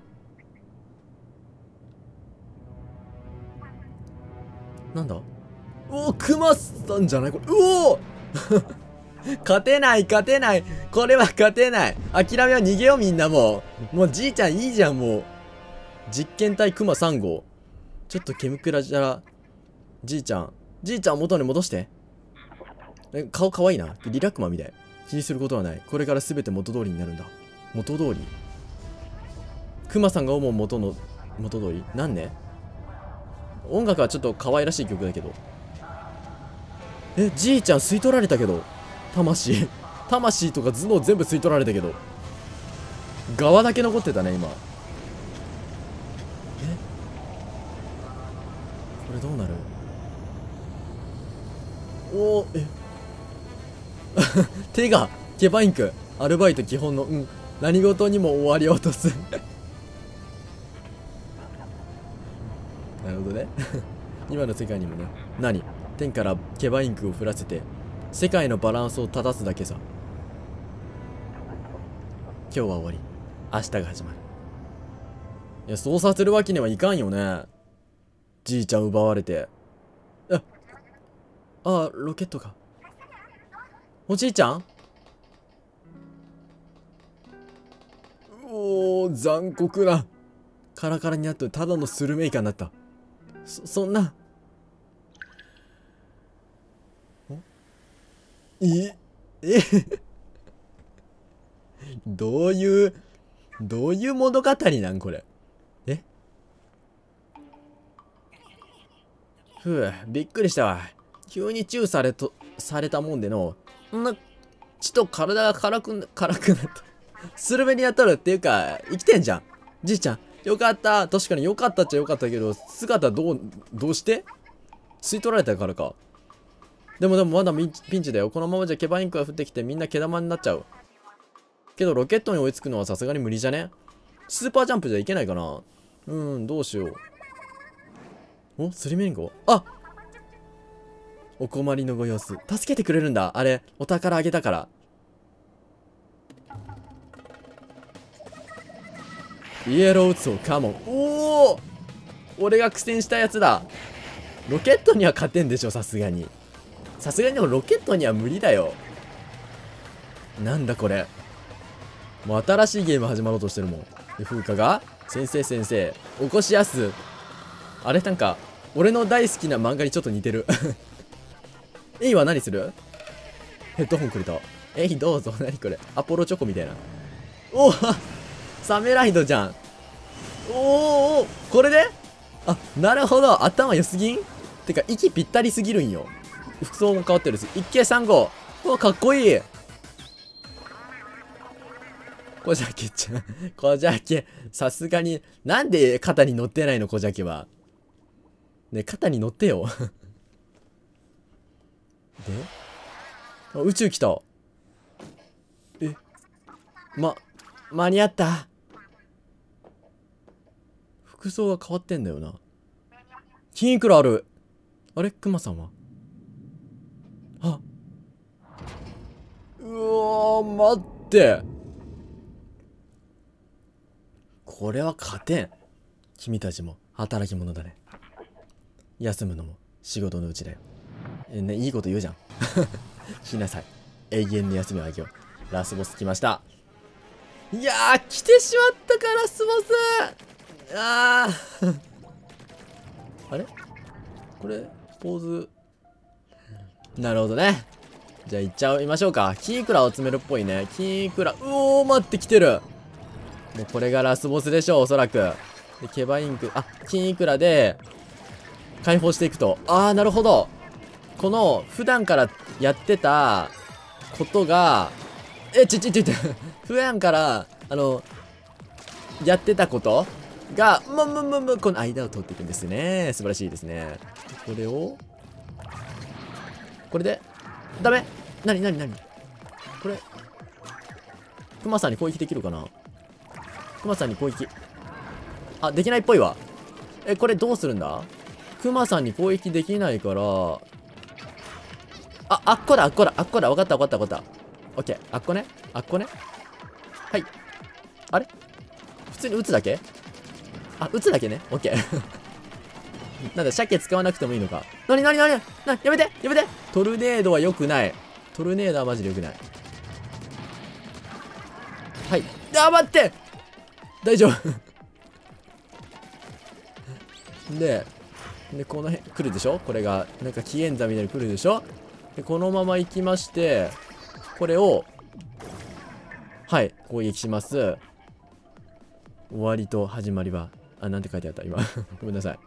なんだ。おお、クマさんじゃないこれ。うお勝てない勝てない。これは勝てない。諦めは逃げようみんな。もうもうじいちゃんいいじゃん。もう実験体クマさん号。ちょっとケムクラじゃらじいちゃんじいちゃん元に戻して。え、顔かわいいな。リラックマみたい。気にすることはない。これから全て元通りになるんだ。元通り。クマさんが思う元の元通り。何ね。音楽はちょっと可愛らしい曲だけど。え、じいちゃん吸い取られたけど。魂魂とか頭脳全部吸い取られたけど、側だけ残ってたね今。え、これどうなる。おお、え手がケバインク。アルバイト基本の、うん、何事にも終わりを落とすなるほどね今の世界にもね。何、天からケバインクを降らせて世界のバランスを正すだけさ。今日は終わり、明日が始まる。いや、そうさせるわけにはいかんよね。じいちゃん奪われて。ああ、ロケットか。おじいちゃん。おー、残酷な。カラカラになってただのスルメイカになった。そ、そんな。ええどういう、どういう物語なんこれ。えふう、びっくりしたわ。急にチューされと、されたもんでの、んな、血と体が辛く、辛くなった。スルメにやっとるっていうか、生きてんじゃん。じいちゃん、よかった。確かによかったっちゃよかったけど、姿どう、どうして吸い取られたからか。でもでもまだピンチだよ。このままじゃケバインクが降ってきてみんな毛玉になっちゃう。けどロケットに追いつくのはさすがに無理じゃね？スーパージャンプじゃいけないかな。うん、どうしよう。お、スリミンゴ？あ！お困りのご様子。助けてくれるんだ。あれ、お宝あげたから。イエローウッズをカモン。おお！俺が苦戦したやつだ。ロケットには勝てんでしょ、さすがに。さすがにでもロケットには無理だよ。なんだこれ。もう新しいゲーム始まろうとしてるもん。で、風花が先生先生起こしやす。あれ、なんか俺の大好きな漫画にちょっと似てるエイは何する？ヘッドホンくれた。エイどうぞ。何これ、アポロチョコみたいな。おおサメライドじゃん。おお、これで、あ、なるほど。頭良すぎん？てか息ぴったりすぎるんよ。服装も変わってるし。一景さん号。お、かっこいい。小鮭ちゃん。小鮭。さすがに。なんで肩に乗ってないの小鮭は。ね、肩に乗ってよ。であ、宇宙来た。え。ま、間に合った。服装が変わってんだよな。金いくらある。あれクマさんは。あ、うおー、待って。これは勝てん。君たちも働き者だね。休むのも仕事のうちだよ。え、ね、いいこと言うじゃん。しなさい。永遠の休みをあげよう。ラスボス来ました。 いやー、来てしまったか、ラスボス。あーあれこれポーズ。なるほどね。じゃあ行っちゃいましょうか。キークラを集めるっぽいね。キークラ、うおー、待って、来てる。もうこれがラスボスでしょう、おそらく。でケバインク、あ、キークラで解放していくと。あー、なるほど。この普段からやってたことが、え、ちょちょちょちょ普段からあのやってたことがままままこの間を通っていくんですね。素晴らしいですね。これをこれでダメ。なになになにこれクマさんに攻撃できるかな。クマさんに攻撃、あ、できないっぽいわ。え、これどうするんだ。クマさんに攻撃できないから、あ、あっこだあっこだあっこだ。わかったわかったわかった。オッケー。あっこね。あっこね。はい。あれ普通に撃つだけ。あ、撃つだけね。オッケー。なんだ、鮭使わなくてもいいのか。なになになにな、やめてやめて。トルネードは良くない。トルネードはマジで良くない。はい。あ、待って大丈夫。で、で、この辺来るでしょ。これが、なんか紀元座みたいに来るでしょ。で、このまま行きまして、これを、はい、攻撃します。終わりと始まりは、あ、なんて書いてあった今。ごめんなさい。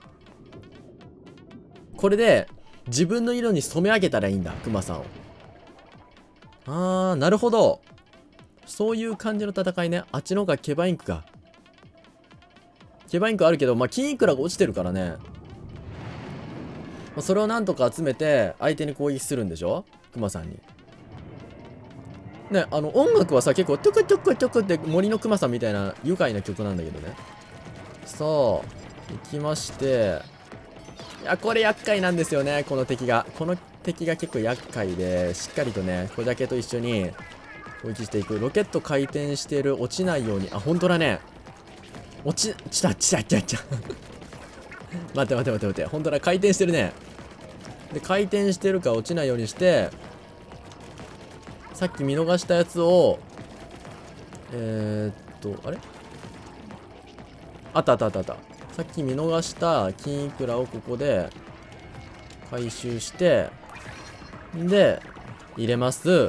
これで、自分の色に染め上げたらいいんだ、クマさんを。あー、なるほど。そういう感じの戦いね。あっちの方がケバインクか。ケバインクあるけど、まあ、キンイクラが落ちてるからね。まあ、それをなんとか集めて、相手に攻撃するんでしょ、クマさんに。ね、あの、音楽はさ、結構、トゥクトゥクトゥクって森のクマさんみたいな愉快な曲なんだけどね。さあ、行きまして。いや、これ厄介なんですよね、この敵が。この敵が結構厄介で、しっかりとね、これだけと一緒に攻撃していく。ロケット回転してる、落ちないように。あ、ほんとだね。落ち、ちた、ちた、ちた、ちた。待って待って待って待って。ほんとだ、回転してるね。で、回転してるか落ちないようにして、さっき見逃したやつを、えー、っと、あれあったあったあったあった。さっき見逃した金イクラをここで回収して、で、入れます。オッ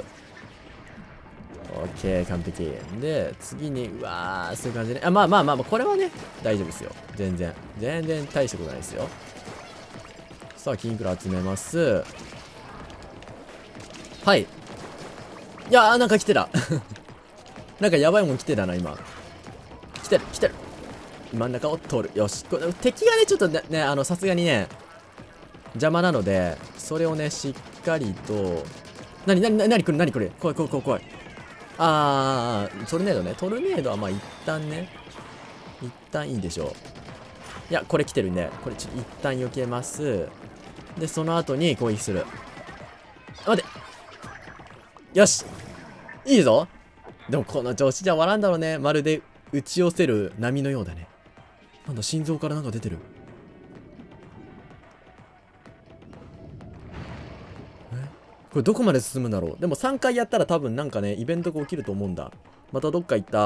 ケー、完璧。で、次に、うわー、そういう感じね。あ、まあまあまあ、これはね、大丈夫ですよ。全然。全然大したことないですよ。さあ、金イクラ集めます。はい。いやー、なんか来てた。なんかやばいもん来てたな、今。来てる、来てる。真ん中を通る。よし。これ敵がね、ちょっとね、ねあの、さすがにね、邪魔なので、それをね、しっかりと、なになになになにこれなにこれ怖い怖い怖い怖い。あー、トルネードね。トルネードはまあ一旦ね、一旦いいでしょう。いや、これ来てるんで、これちょっと一旦避けます。で、その後に攻撃する。待てよしいいぞ。でもこの調子じゃ終わらんだろうね。まるで打ち寄せる波のようだね。なんだ、心臓からなんか出てる。えこれどこまで進むんだろう。でもさんかいやったら多分なんかね、イベントが起きると思うんだ。またどっか行った。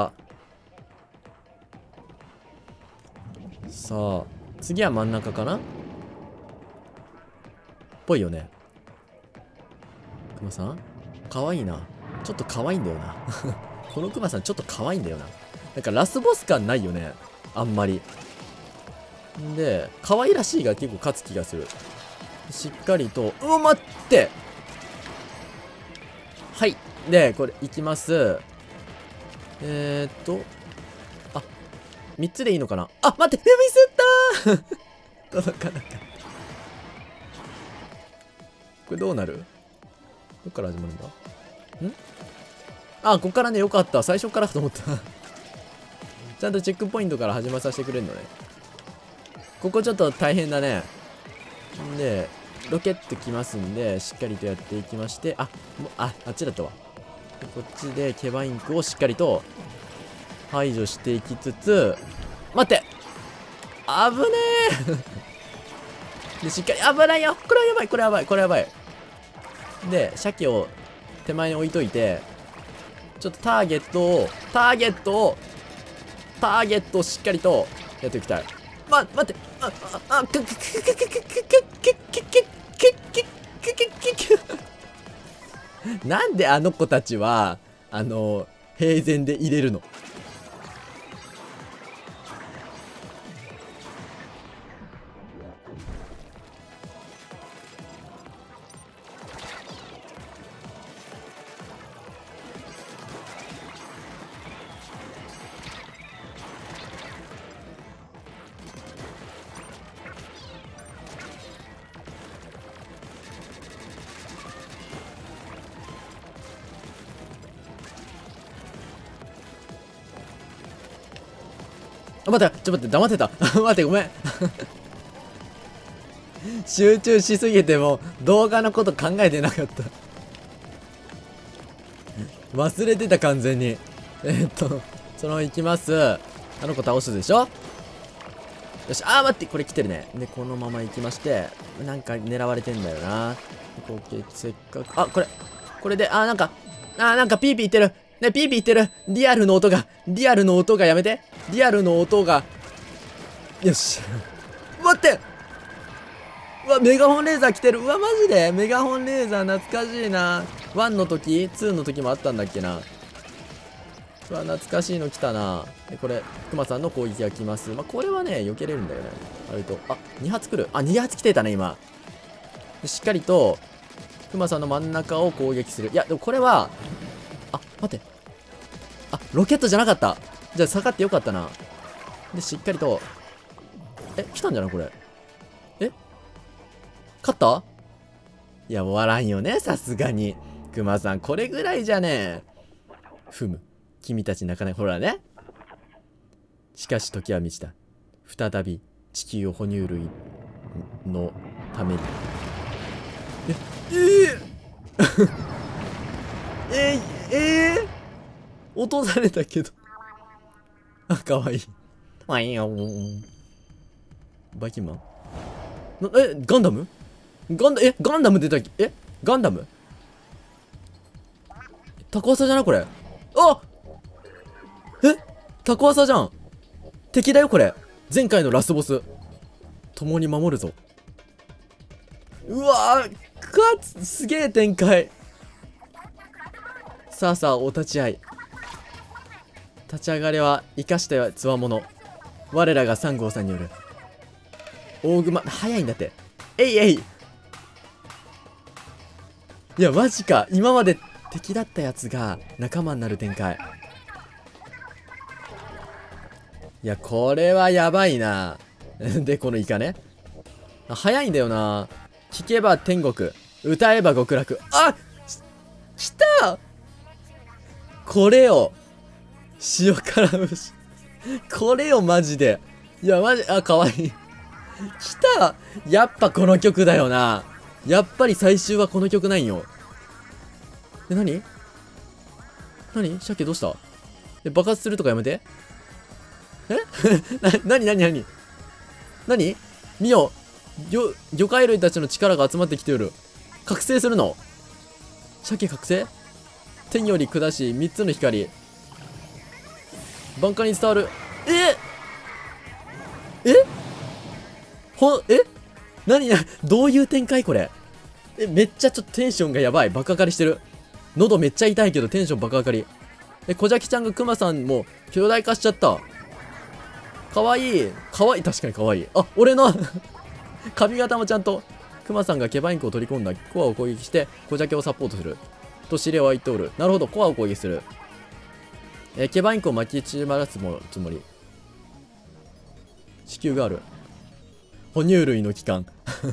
さあ、次は真ん中かな。ぽいよね。クマさんかわいいな。ちょっと可愛いんだよな。このクマさんちょっと可愛いんだよな。なんかラスボス感ないよね。あんまり。んで、可愛らしいが結構勝つ気がする。しっかりと、うわ、待ってはい。で、これ、いきます。えーっと、あ、みっつでいいのかなあ、待って、ミスったー届かなかった。これどうなる？どっから始まるんだ？んあ、こっからね、よかった。最初からと思った。ちゃんとチェックポイントから始まらさせてくれるのね。ここちょっと大変だね。んで、ロケット来ますんで、しっかりとやっていきまして、あ、もう、あ、あっちだったわ。こっちでケバインクをしっかりと排除していきつつ、待って危ねえで、しっかり、危ないよこれはやばいこれはやばいこれはやばいで、鮭を手前に置いといて、 ちょっとターゲットを、ターゲットを、ターゲットをしっかりとやっていきたい。ま、待って、あ、あ、あ、く、く、く、く、く、く、く、く、く、く、く、く、く、なんであの子たちは、あの、平然で入れるの？あ、待って、ちょっと待って、黙ってた。待って、ごめん。集中しすぎても動画のこと考えてなかった。忘れてた、完全に。えー、っと、そのまま行きます。あの子倒すでしょ。よし、あー待って、これ来てるね。で、このまま行きまして、なんか狙われてんだよな。オッケー、せっかく、あ、これ、これで、あーなんか、あーなんかピーピー言ってる。ね、ピーピー言ってる。リアルの音が、リアルの音がやめて。リアルの音が。よし。待って、うわ、メガホンレーザー来てる。うわ、マジでメガホンレーザー懐かしいな。ワンの時 ?ツー の時もあったんだっけな。うわ、懐かしいの来たな。で、これ、クマさんの攻撃が来ます。まあ、これはね、避けれるんだよね。割と。あ、に発来る。あ、に発来てたね、今。しっかりと、クマさんの真ん中を攻撃する。いや、でもこれは、あ、待って。あ、ロケットじゃなかった。じゃあ、下がってよかったな。で、しっかりと、え、来たんじゃないこれ。え勝った？いや、終わらんよね、さすがに。クマさん、これぐらいじゃねえ。ふむ。君たち泣かない。ほらね。しかし時は満ちた。再び地球を哺乳類のために。え、えー、えー、えー、落とされたけど。あ、かわいい。わいよー。バイキンマンな、え、ガンダムガンダ、え、ガンダム出たっけ？えガンダムタコワサじゃないこれ。あえタコワサじゃん。敵だよこれ。前回のラスボス。共に守るぞ。うわーかつすげえ展開。さあさあお立ち会い。立ち上がりは生かしたつわもの。我らがさん号さんによる大熊。早いんだって。えいえい。いやマジか。今まで敵だったやつが仲間になる展開。いやこれはやばいな。でこのイカね。早いんだよな。聞けば天国、歌えば極楽。あ来た。これよ塩辛節。これよマジで。いやマジ、あかわいい。来た。やっぱこの曲だよな。やっぱり最終はこの曲なんよ。え、なになに鮭どうした？え、爆発するとかやめて。えな、なになになになに見よ。魚、魚介類たちの力が集まってきておる。覚醒するの？鮭覚醒？天より下し三つの光。挽回に伝わる。ええほ、えなにな、どういう展開これ。え、めっちゃちょっとテンションがやばい。爆上がりしてる。喉めっちゃ痛いけどテンション爆上がり。え、小崎ちゃんがクマさんも巨大化しちゃった。かわいい。かわいい。確かにかわいい。あ、俺の髪型もちゃんと。クマさんがケバインクを取り込んだコアを攻撃して小崎をサポートする。と指令を言っておる。なるほど、コアを攻撃する。えー、ケバインクを巻き散らすつもり。地球がある。哺乳類の機関。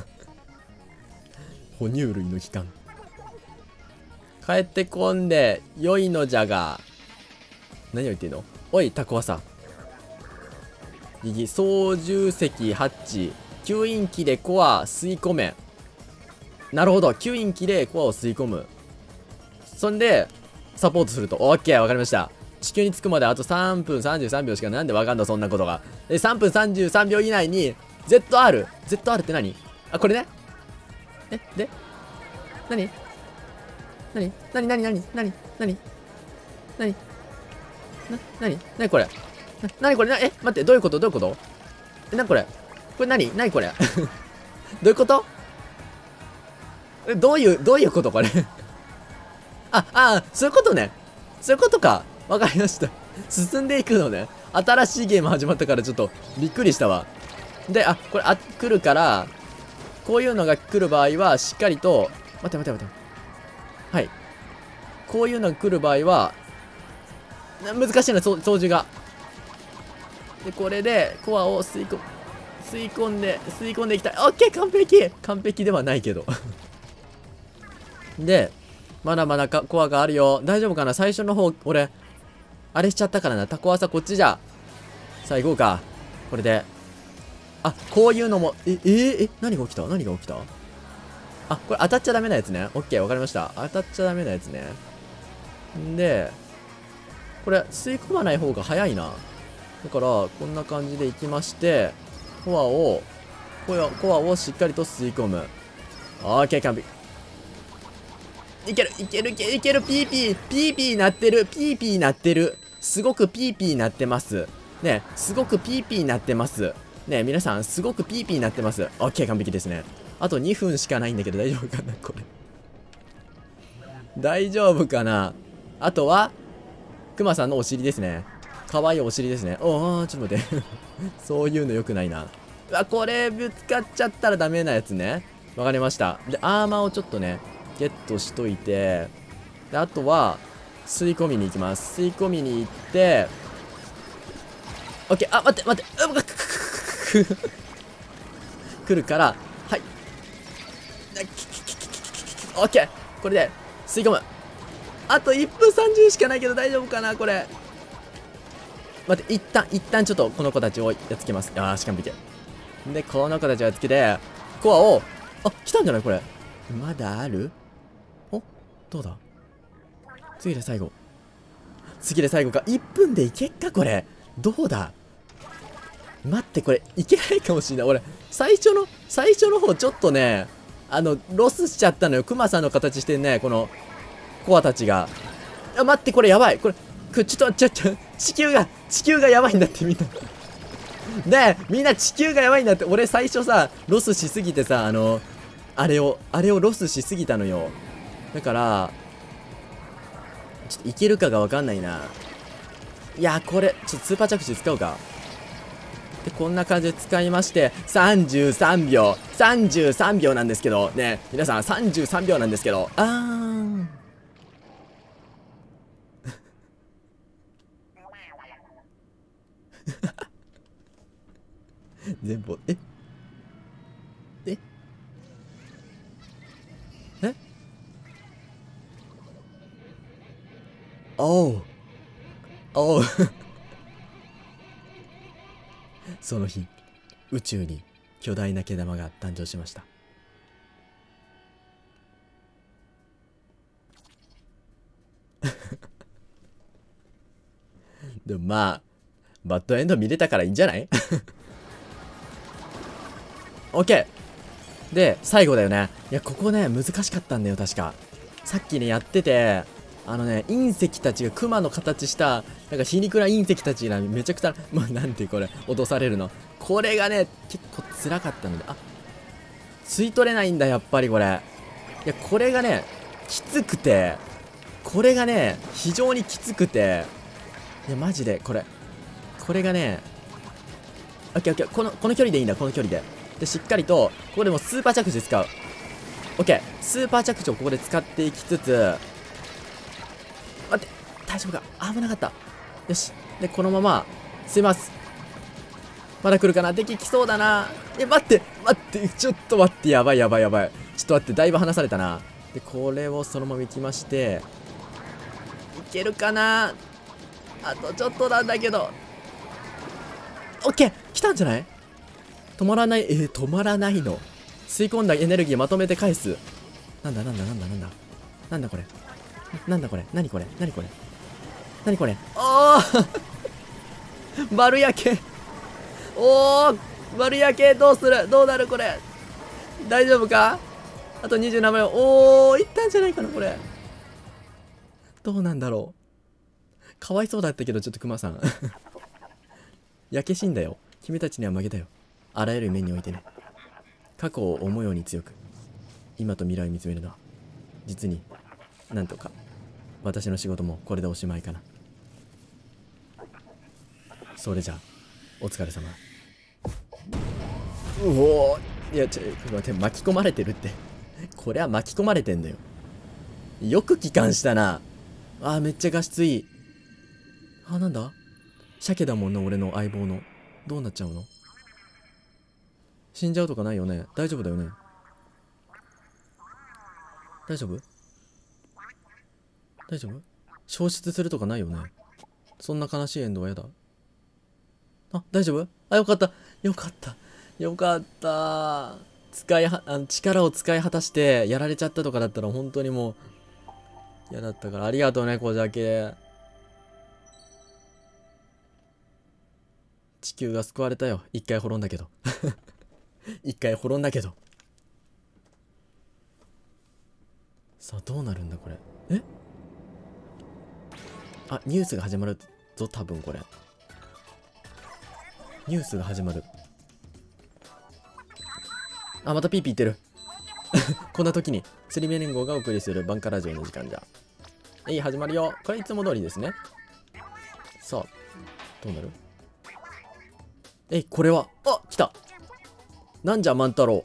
哺乳類の機関。帰ってこんで良いのじゃが。何を言ってんの？おい、タコワサ。右、操縦席ハッチ。吸引機でコア吸い込め。なるほど、吸引機でコアを吸い込む。そんで、サポートすると。オッケー、わかりました。地球に着くまであとさんぷんさんじゅうさんびょうしかなんでわかんのそんなことが。え、さんぷんさんじゅうさんびょう以内に ゼットアール。ゼットアール って何？あ、これね。え、で何何何何何何何何なにな、なになにこれな、なにこれな、え、待って、どういうことどういうことえ、なにこれこれなになにこれどういうことえ、どういう、どういうことこれあ、あ、そういうことね。そういうことか。わかりました。進んでいくのね。新しいゲーム始まったからちょっとびっくりしたわ。で、あ、これ、あ、来るから、こういうのが来る場合は、しっかりと、待って待って待って。はい。こういうのが来る場合は、難しいな、操縦が。で、これで、コアを吸い込む。吸い込んで、吸い込んでいきたい。オッケー、完璧完璧ではないけど。で、まだまだかコアがあるよ。大丈夫かな最初の方、俺、あれしちゃったからな。タコワサこっちじゃ。さあ行こうか。これで。あ、こういうのも、え、えー、え、何が起きた何が起きたあ、これ当たっちゃダメなやつね。オッケー、わかりました。当たっちゃダメなやつね。んで、これ、吸い込まない方が早いな。だから、こんな感じでいきまして、コアを、コア、コアをしっかりと吸い込む。オッケー、完璧。いける、いける、いける、いける、ピーピー、ピーピーなってる、ピーピーなってる。すごくピーピーなってます。ね、すごくピーピーなってます。ね、皆さん、すごくピーピーなってます。オッケー、完璧ですね。あとにふんしかないんだけど、大丈夫かなこれ。大丈夫かなあとは、クマさんのお尻ですね。かわいいお尻ですね。おー、ちょっと待って。そういうの良くないな。うわ、これ、ぶつかっちゃったらダメなやつね。わかりました。で、アーマーをちょっとね、ゲットしといて、で、あとは、吸い込みに行きます。吸い込みに行って、オッケー、あ、待って、待って、うわ、来るから、はい。オッケー、これで、吸い込む。あといっぷんさんじゅうしかないけど大丈夫かなこれ。待って、一旦、一旦ちょっとこの子たちをやっつけます。あー、しかもいけ。で、この子たちをやっつけて、コアを、あ、来たんじゃないこれ。まだあるお、どうだ次で最後。次で最後か。いっぷんでいけっかこれ。どうだ待って、これ、いけないかもしれない。俺、最初の、最初の方ちょっとね、あの、ロスしちゃったのよ。クマさんの形してね、この、コアたちが。あ、待って、これやばい。これ、こちょっと、ちょ、ちょ、地球が、地球がやばいんだってみんな。ねえ、みんな地球がやばいんだって。俺最初さ、ロスしすぎてさ、あの、あれを、あれをロスしすぎたのよ。だから、ちょっといけるかがわかんないな。いや、これ、ちょっとスーパー着地使うか。で、こんな感じで使いまして、さんじゅうさんびょう、さんじゅうさんびょうなんですけど、ね、皆さんさんじゅうさんびょうなんですけど、あーん。全部、えええおう。おう。その日、宇宙に巨大な毛玉が誕生しました。でもまあ、バッドエンド見れたからいいんじゃない？ OK！ で、最後だよね。いや、ここね、難しかったんだよ、確か。さっきね、やってて、あのね、隕石たちが熊の形した、なんか皮肉な隕石たちがめちゃくちゃ、もうなんてこれ、脅されるの。これがね、結構辛かったので、あ、吸い取れないんだ、やっぱりこれ。いや、これがね、きつくて、これがね、非常にきつくて、いや、マジで、これ。これがね、オッケーオッケー、この、この距離でいいんだ、この距離で。で、しっかりと、ここでもスーパー着地使う。オッケー、スーパー着地をここで使っていきつつ、待って、大丈夫か危なかった。よし。で、このまま、吸います。まだ来るかな敵来そうだな。え、待って待って、ちょっと待って、やばいやばいやばい。ちょっと待って、だいぶ離されたな。で、これをそのまま行きまして、いけるかなあとちょっとなんだけど。オッケー来たんじゃない止まらない、えー、止まらないの。吸い込んだエネルギーまとめて返す。なんだなんだなんだなんだ。なんだこれ。なんだこれ。なにこれ。なにこれ。なにこれ。おー丸焼け。おー丸焼けどうするどうなるこれ。大丈夫かあとにじゅうななびょう。おーいったんじゃないかなこれ。どうなんだろかわいそうだったけど、ちょっとクマさん。焼け死んだよ。君たちには負けたよ。あらゆる面においてね。過去を思うように強く、今と未来を見つめるのは、実になんとか私の仕事もこれでおしまいかな。それじゃあお疲れ様。うおー、いやちょっと待って、巻き込まれてるって。これは巻き込まれてんだよ。よく帰還したな。あーめっちゃ画質いい。あーなんだ、鮭だもんな、俺の相棒の。どうなっちゃうの。死んじゃうとかないよね。大丈夫だよね。大丈夫大丈夫消失するとかないよね。そんな悲しいエンドはやだ。あ、大丈夫。あ、よかった。よかった。よかった。使いは、あの、力を使い果たしてやられちゃったとかだったら本当にもう嫌だったから。ありがとうね、こじゃけ。地球が救われたよ。一回滅んだけど。一回滅んだけど。さあ、どうなるんだ、これ。えあ、ニュースが始まるぞ、多分これ。ニュースが始まる。あ、またピーピー言ってる。こんな時に、スリメ連合がお送りするバンカラジオの時間じゃ。えい、始まるよ。これいつも通りですね。さあ、どうなる。えい、これは、あ、来た。なんじゃ、万太郎。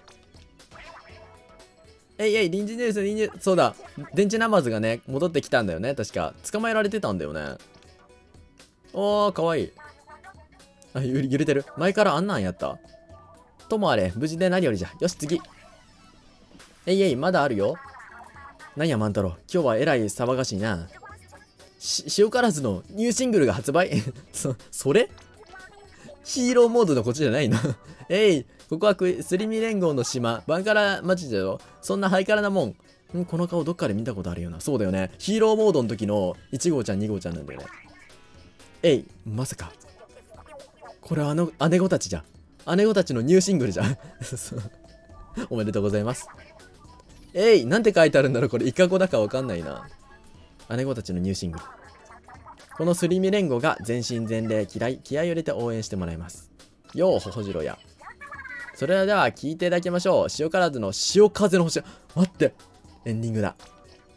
えいえい、臨時ニュース、臨時、そうだ。電池ナマズがね、戻ってきたんだよね。確か。捕まえられてたんだよね。おー、かわいい。あ、ゆ揺れてる。前からあんなんやった。ともあれ、無事で何よりじゃ。よし、次。えいえい、まだあるよ。なんや、万太郎。今日はえらい騒がしいな。し、塩辛ずのニューシングルが発売そ、それヒーローモードのこっちじゃないのえい、ここはクスリミ連合の島、バンカラ町だよ。そんなハイカラなもん。んこの顔どっかで見たことあるよな。そうだよね。ヒーローモードの時のいち号ちゃん、に号ちゃんなんだよね。えい、まさか。これはあの姉子たちじゃ。姉子たちのニューシングルじゃん。おめでとうございます。えい、なんて書いてあるんだろうこれ。いかごだかわかんないな。姉子たちのニューシングル。このスリミ連合が全身全霊嫌い気合を入れて応援してもらいます。ようほほじろや。それでは聞いていただきましょう。塩辛ずの潮風の星。待って、エンディングだ。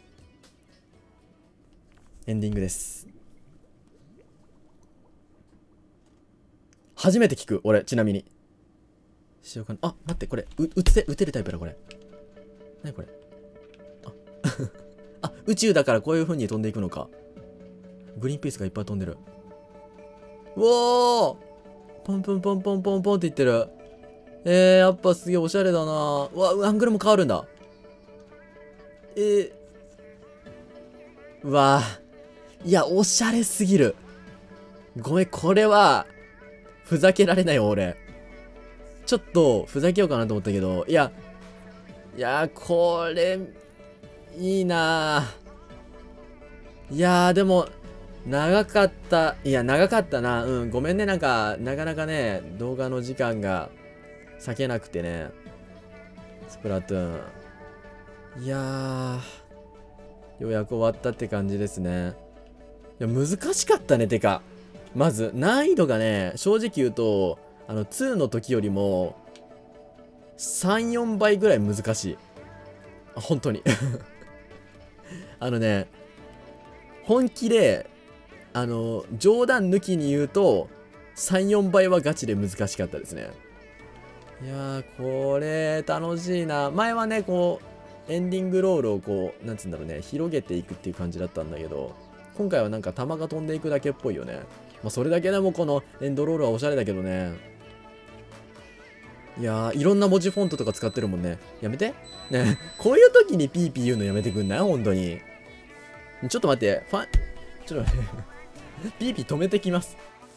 エンディングです。初めて聞く俺、ちなみに。塩辛、あ、待って、これう撃て撃てるタイプだこれ。何これ。ああ、宇宙だからこういう風に飛んでいくのか。グリーンピースがいっぱい飛んでる。うおー、ポンポンポンポンポンポンって言ってる。えー、やっぱすげえおしゃれだな。うわ、アングルも変わるんだ。えー、うわー、いや、おしゃれすぎる。ごめん、これはふざけられないよ俺。ちょっとふざけようかなと思ったけど、いやいやこれいいな。いやーでも長かった。いや長かったな。うん、ごめんね。なんかなかなかね動画の時間が割けなくてね。スプラトゥーン、いやーようやく終わったって感じですね。いや難しかったね。てかまず難易度がね、正直言うとあのにの時よりもさん、よんばいぐらい難しい。本当にあのね、本気であの冗談抜きに言うとさん、よんばいはガチで難しかったですね。いやーこれ楽しいな。前はねこうエンディングロールをこうなんつうんだろうね、広げていくっていう感じだったんだけど、今回はなんか弾が飛んでいくだけっぽいよね。まあそれだけでもこのエンドロールはおしゃれだけどね。いやーいろんな文字フォントとか使ってるもんね。やめてね。こういう時にピーピー言うのやめてくんない本当に。ちょっと待って、ファンちょっと待ってピーピー止めてきます。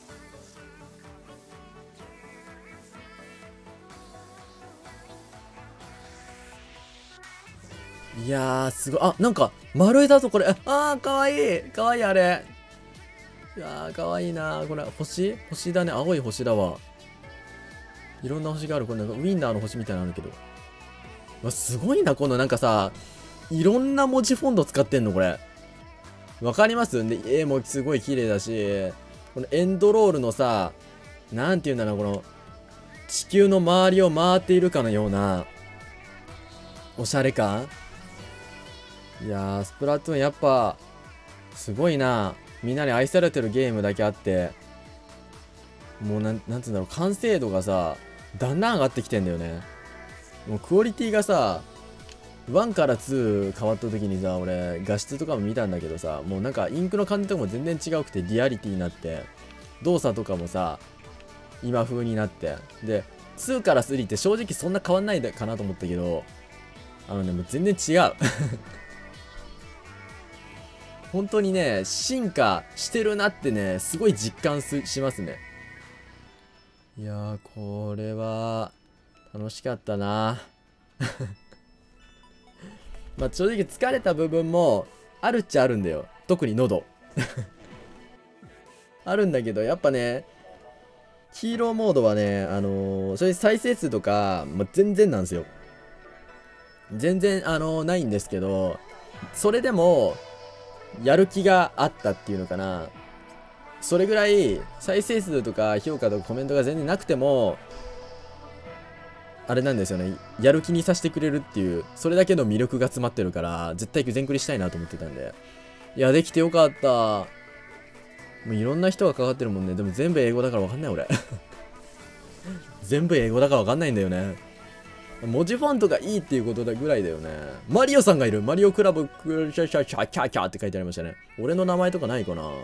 いやーすごい。あ、なんか丸いだぞこれ。あーかわいいかわいい。あれいやーかわいいなー。これ星星だね。青い星だわ。いろんな星がある。これなんかウィンナーの星みたいなのあるけど、わすごいな。このなんかさ、いろんな文字フォント使ってんのこれ。 わかります？で、絵もすごい綺麗だし、このエンドロールのさ、なんていうんだろう、この、地球の周りを回っているかのような、おしゃれ感。いやー、スプラトゥーンやっぱ、すごいな。みんなに愛されてるゲームだけあって、もうなん、なんつうんだろう、完成度がさ、だんだん上がってきてんだよね。もうクオリティがさ、ワンからツー変わった時にさ、俺、画質とかも見たんだけどさ、もうなんかインクの感じとかも全然違うくて、リアリティになって、動作とかもさ、今風になって。で、ツーからスリーって正直そんな変わんないかなと思ったけど、あのね、もう全然違う。本当にね、進化してるなってね、すごい実感すしますね。いやー、これは、楽しかったな。まあ正直疲れた部分もあるっちゃあるんだよ。特に喉。あるんだけど、やっぱね、ヒーローモードはね、あのー、それ再生数とか、まあ、全然なんですよ。全然、あのー、ないんですけど、それでも、やる気があったっていうのかな。それぐらい、再生数とか評価とかコメントが全然なくても、あれなんですよね。やる気にさせてくれるっていう、それだけの魅力が詰まってるから、絶対全クリしたいなと思ってたんで。いや、できてよかった。もういろんな人がかかってるもんね。でも全部英語だからわかんない俺。全部英語だからわかんないんだよね。文字フォントがいいっていうことだぐらいだよね。マリオさんがいる。マリオクラブクシャシャシャキャキャって書いてありましたね。俺の名前とかないかな。あ、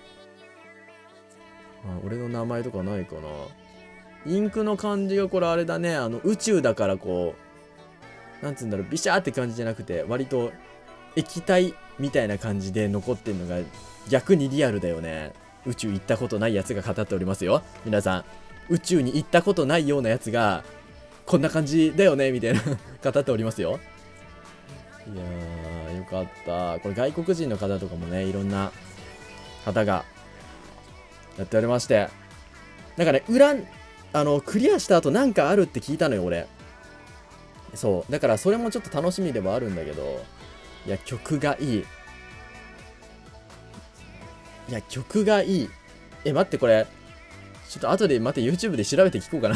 俺の名前とかないかな。インクの感じがこれあれだね。あの宇宙だからこう、なんつうんだろう、ビシャーって感じじゃなくて、割と液体みたいな感じで残ってんのが逆にリアルだよね。宇宙行ったことないやつが語っておりますよ。皆さん、宇宙に行ったことないようなやつが、こんな感じだよねみたいな語っておりますよ。いやー、よかった。これ外国人の方とかもね、いろんな方がやっておりまして。なんかね、裏、あの、クリアした後なんかあるって聞いたのよ、俺。そう。だからそれもちょっと楽しみではあるんだけど、いや、曲がいい。いや、曲がいい。え、待って、これ、ちょっと後で、待って、YouTube で調べて聞こうかな。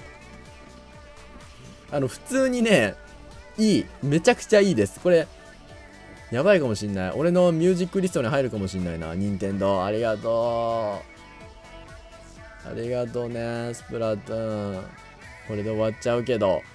あの、普通にね、いい。めちゃくちゃいいです。これ、やばいかもしんない。俺のミュージックリストに入るかもしんないな。任天堂ありがとう。ありがとうね、スプラトゥーン。これで終わっちゃうけど。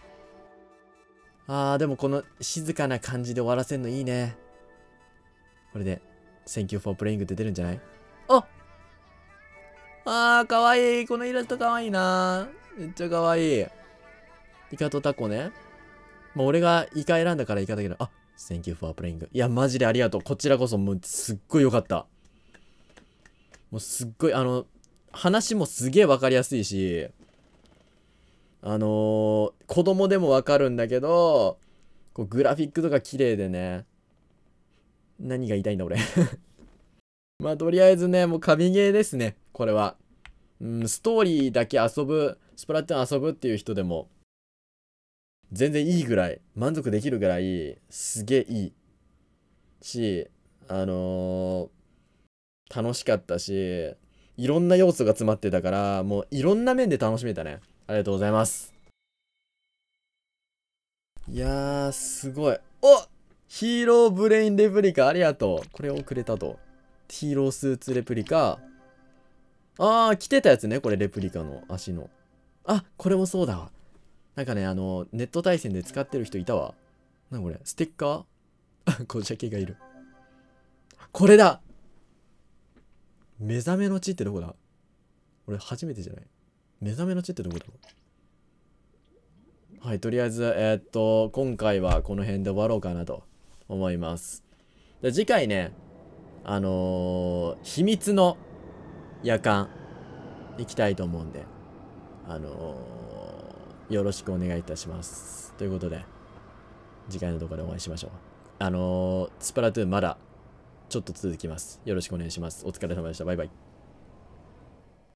あー、でもこの静かな感じで終わらせるのいいね。これで、Thank you for playing って出るんじゃない？ああー、かわいい。このイラストかわいいな。めっちゃかわいい。イカとタコね。まあ、俺がイカ選んだからイカだけど、あ、Thank you for playing。いや、マジでありがとう。こちらこそ、もう、すっごいよかった。もう、すっごい、あの、話もすげえわかりやすいし、あのー、子供でもわかるんだけど、こうグラフィックとか綺麗でね。何が言いたいんだ、俺。まあ、とりあえずね、もう神ゲーですね、これは。うん、ストーリーだけ遊ぶ、スプラトゥーン遊ぶっていう人でも、全然いいぐらい、満足できるぐらい、すげえいい。し、あのー、楽しかったし、いろんな要素が詰まってたから、もういろんな面で楽しめたね。ありがとうございます。いやー、すごい。おヒーローブレインレプリカ、ありがとう。これをくれたと。ヒーロースーツレプリカ。あー、着てたやつね、これレプリカの足の。あ、これもそうだわ。なんかね、あの、ネット対戦で使ってる人いたわ。なにこれ、ステッカーあ、こじゃけがいる。これだ目覚めの地ってどこだ？俺初めてじゃない？目覚めの地ってどこだろう？はい、とりあえず、えー、っと、今回はこの辺で終わろうかなと思います。で、次回ね、あのー、秘密の夜間行きたいと思うんで、あのー、よろしくお願いいたします。ということで、次回の動画でお会いしましょう。あのー、スプラトゥーンまだちょっと続きます。よろしくお願いします。お疲れ様でした。バイバイ。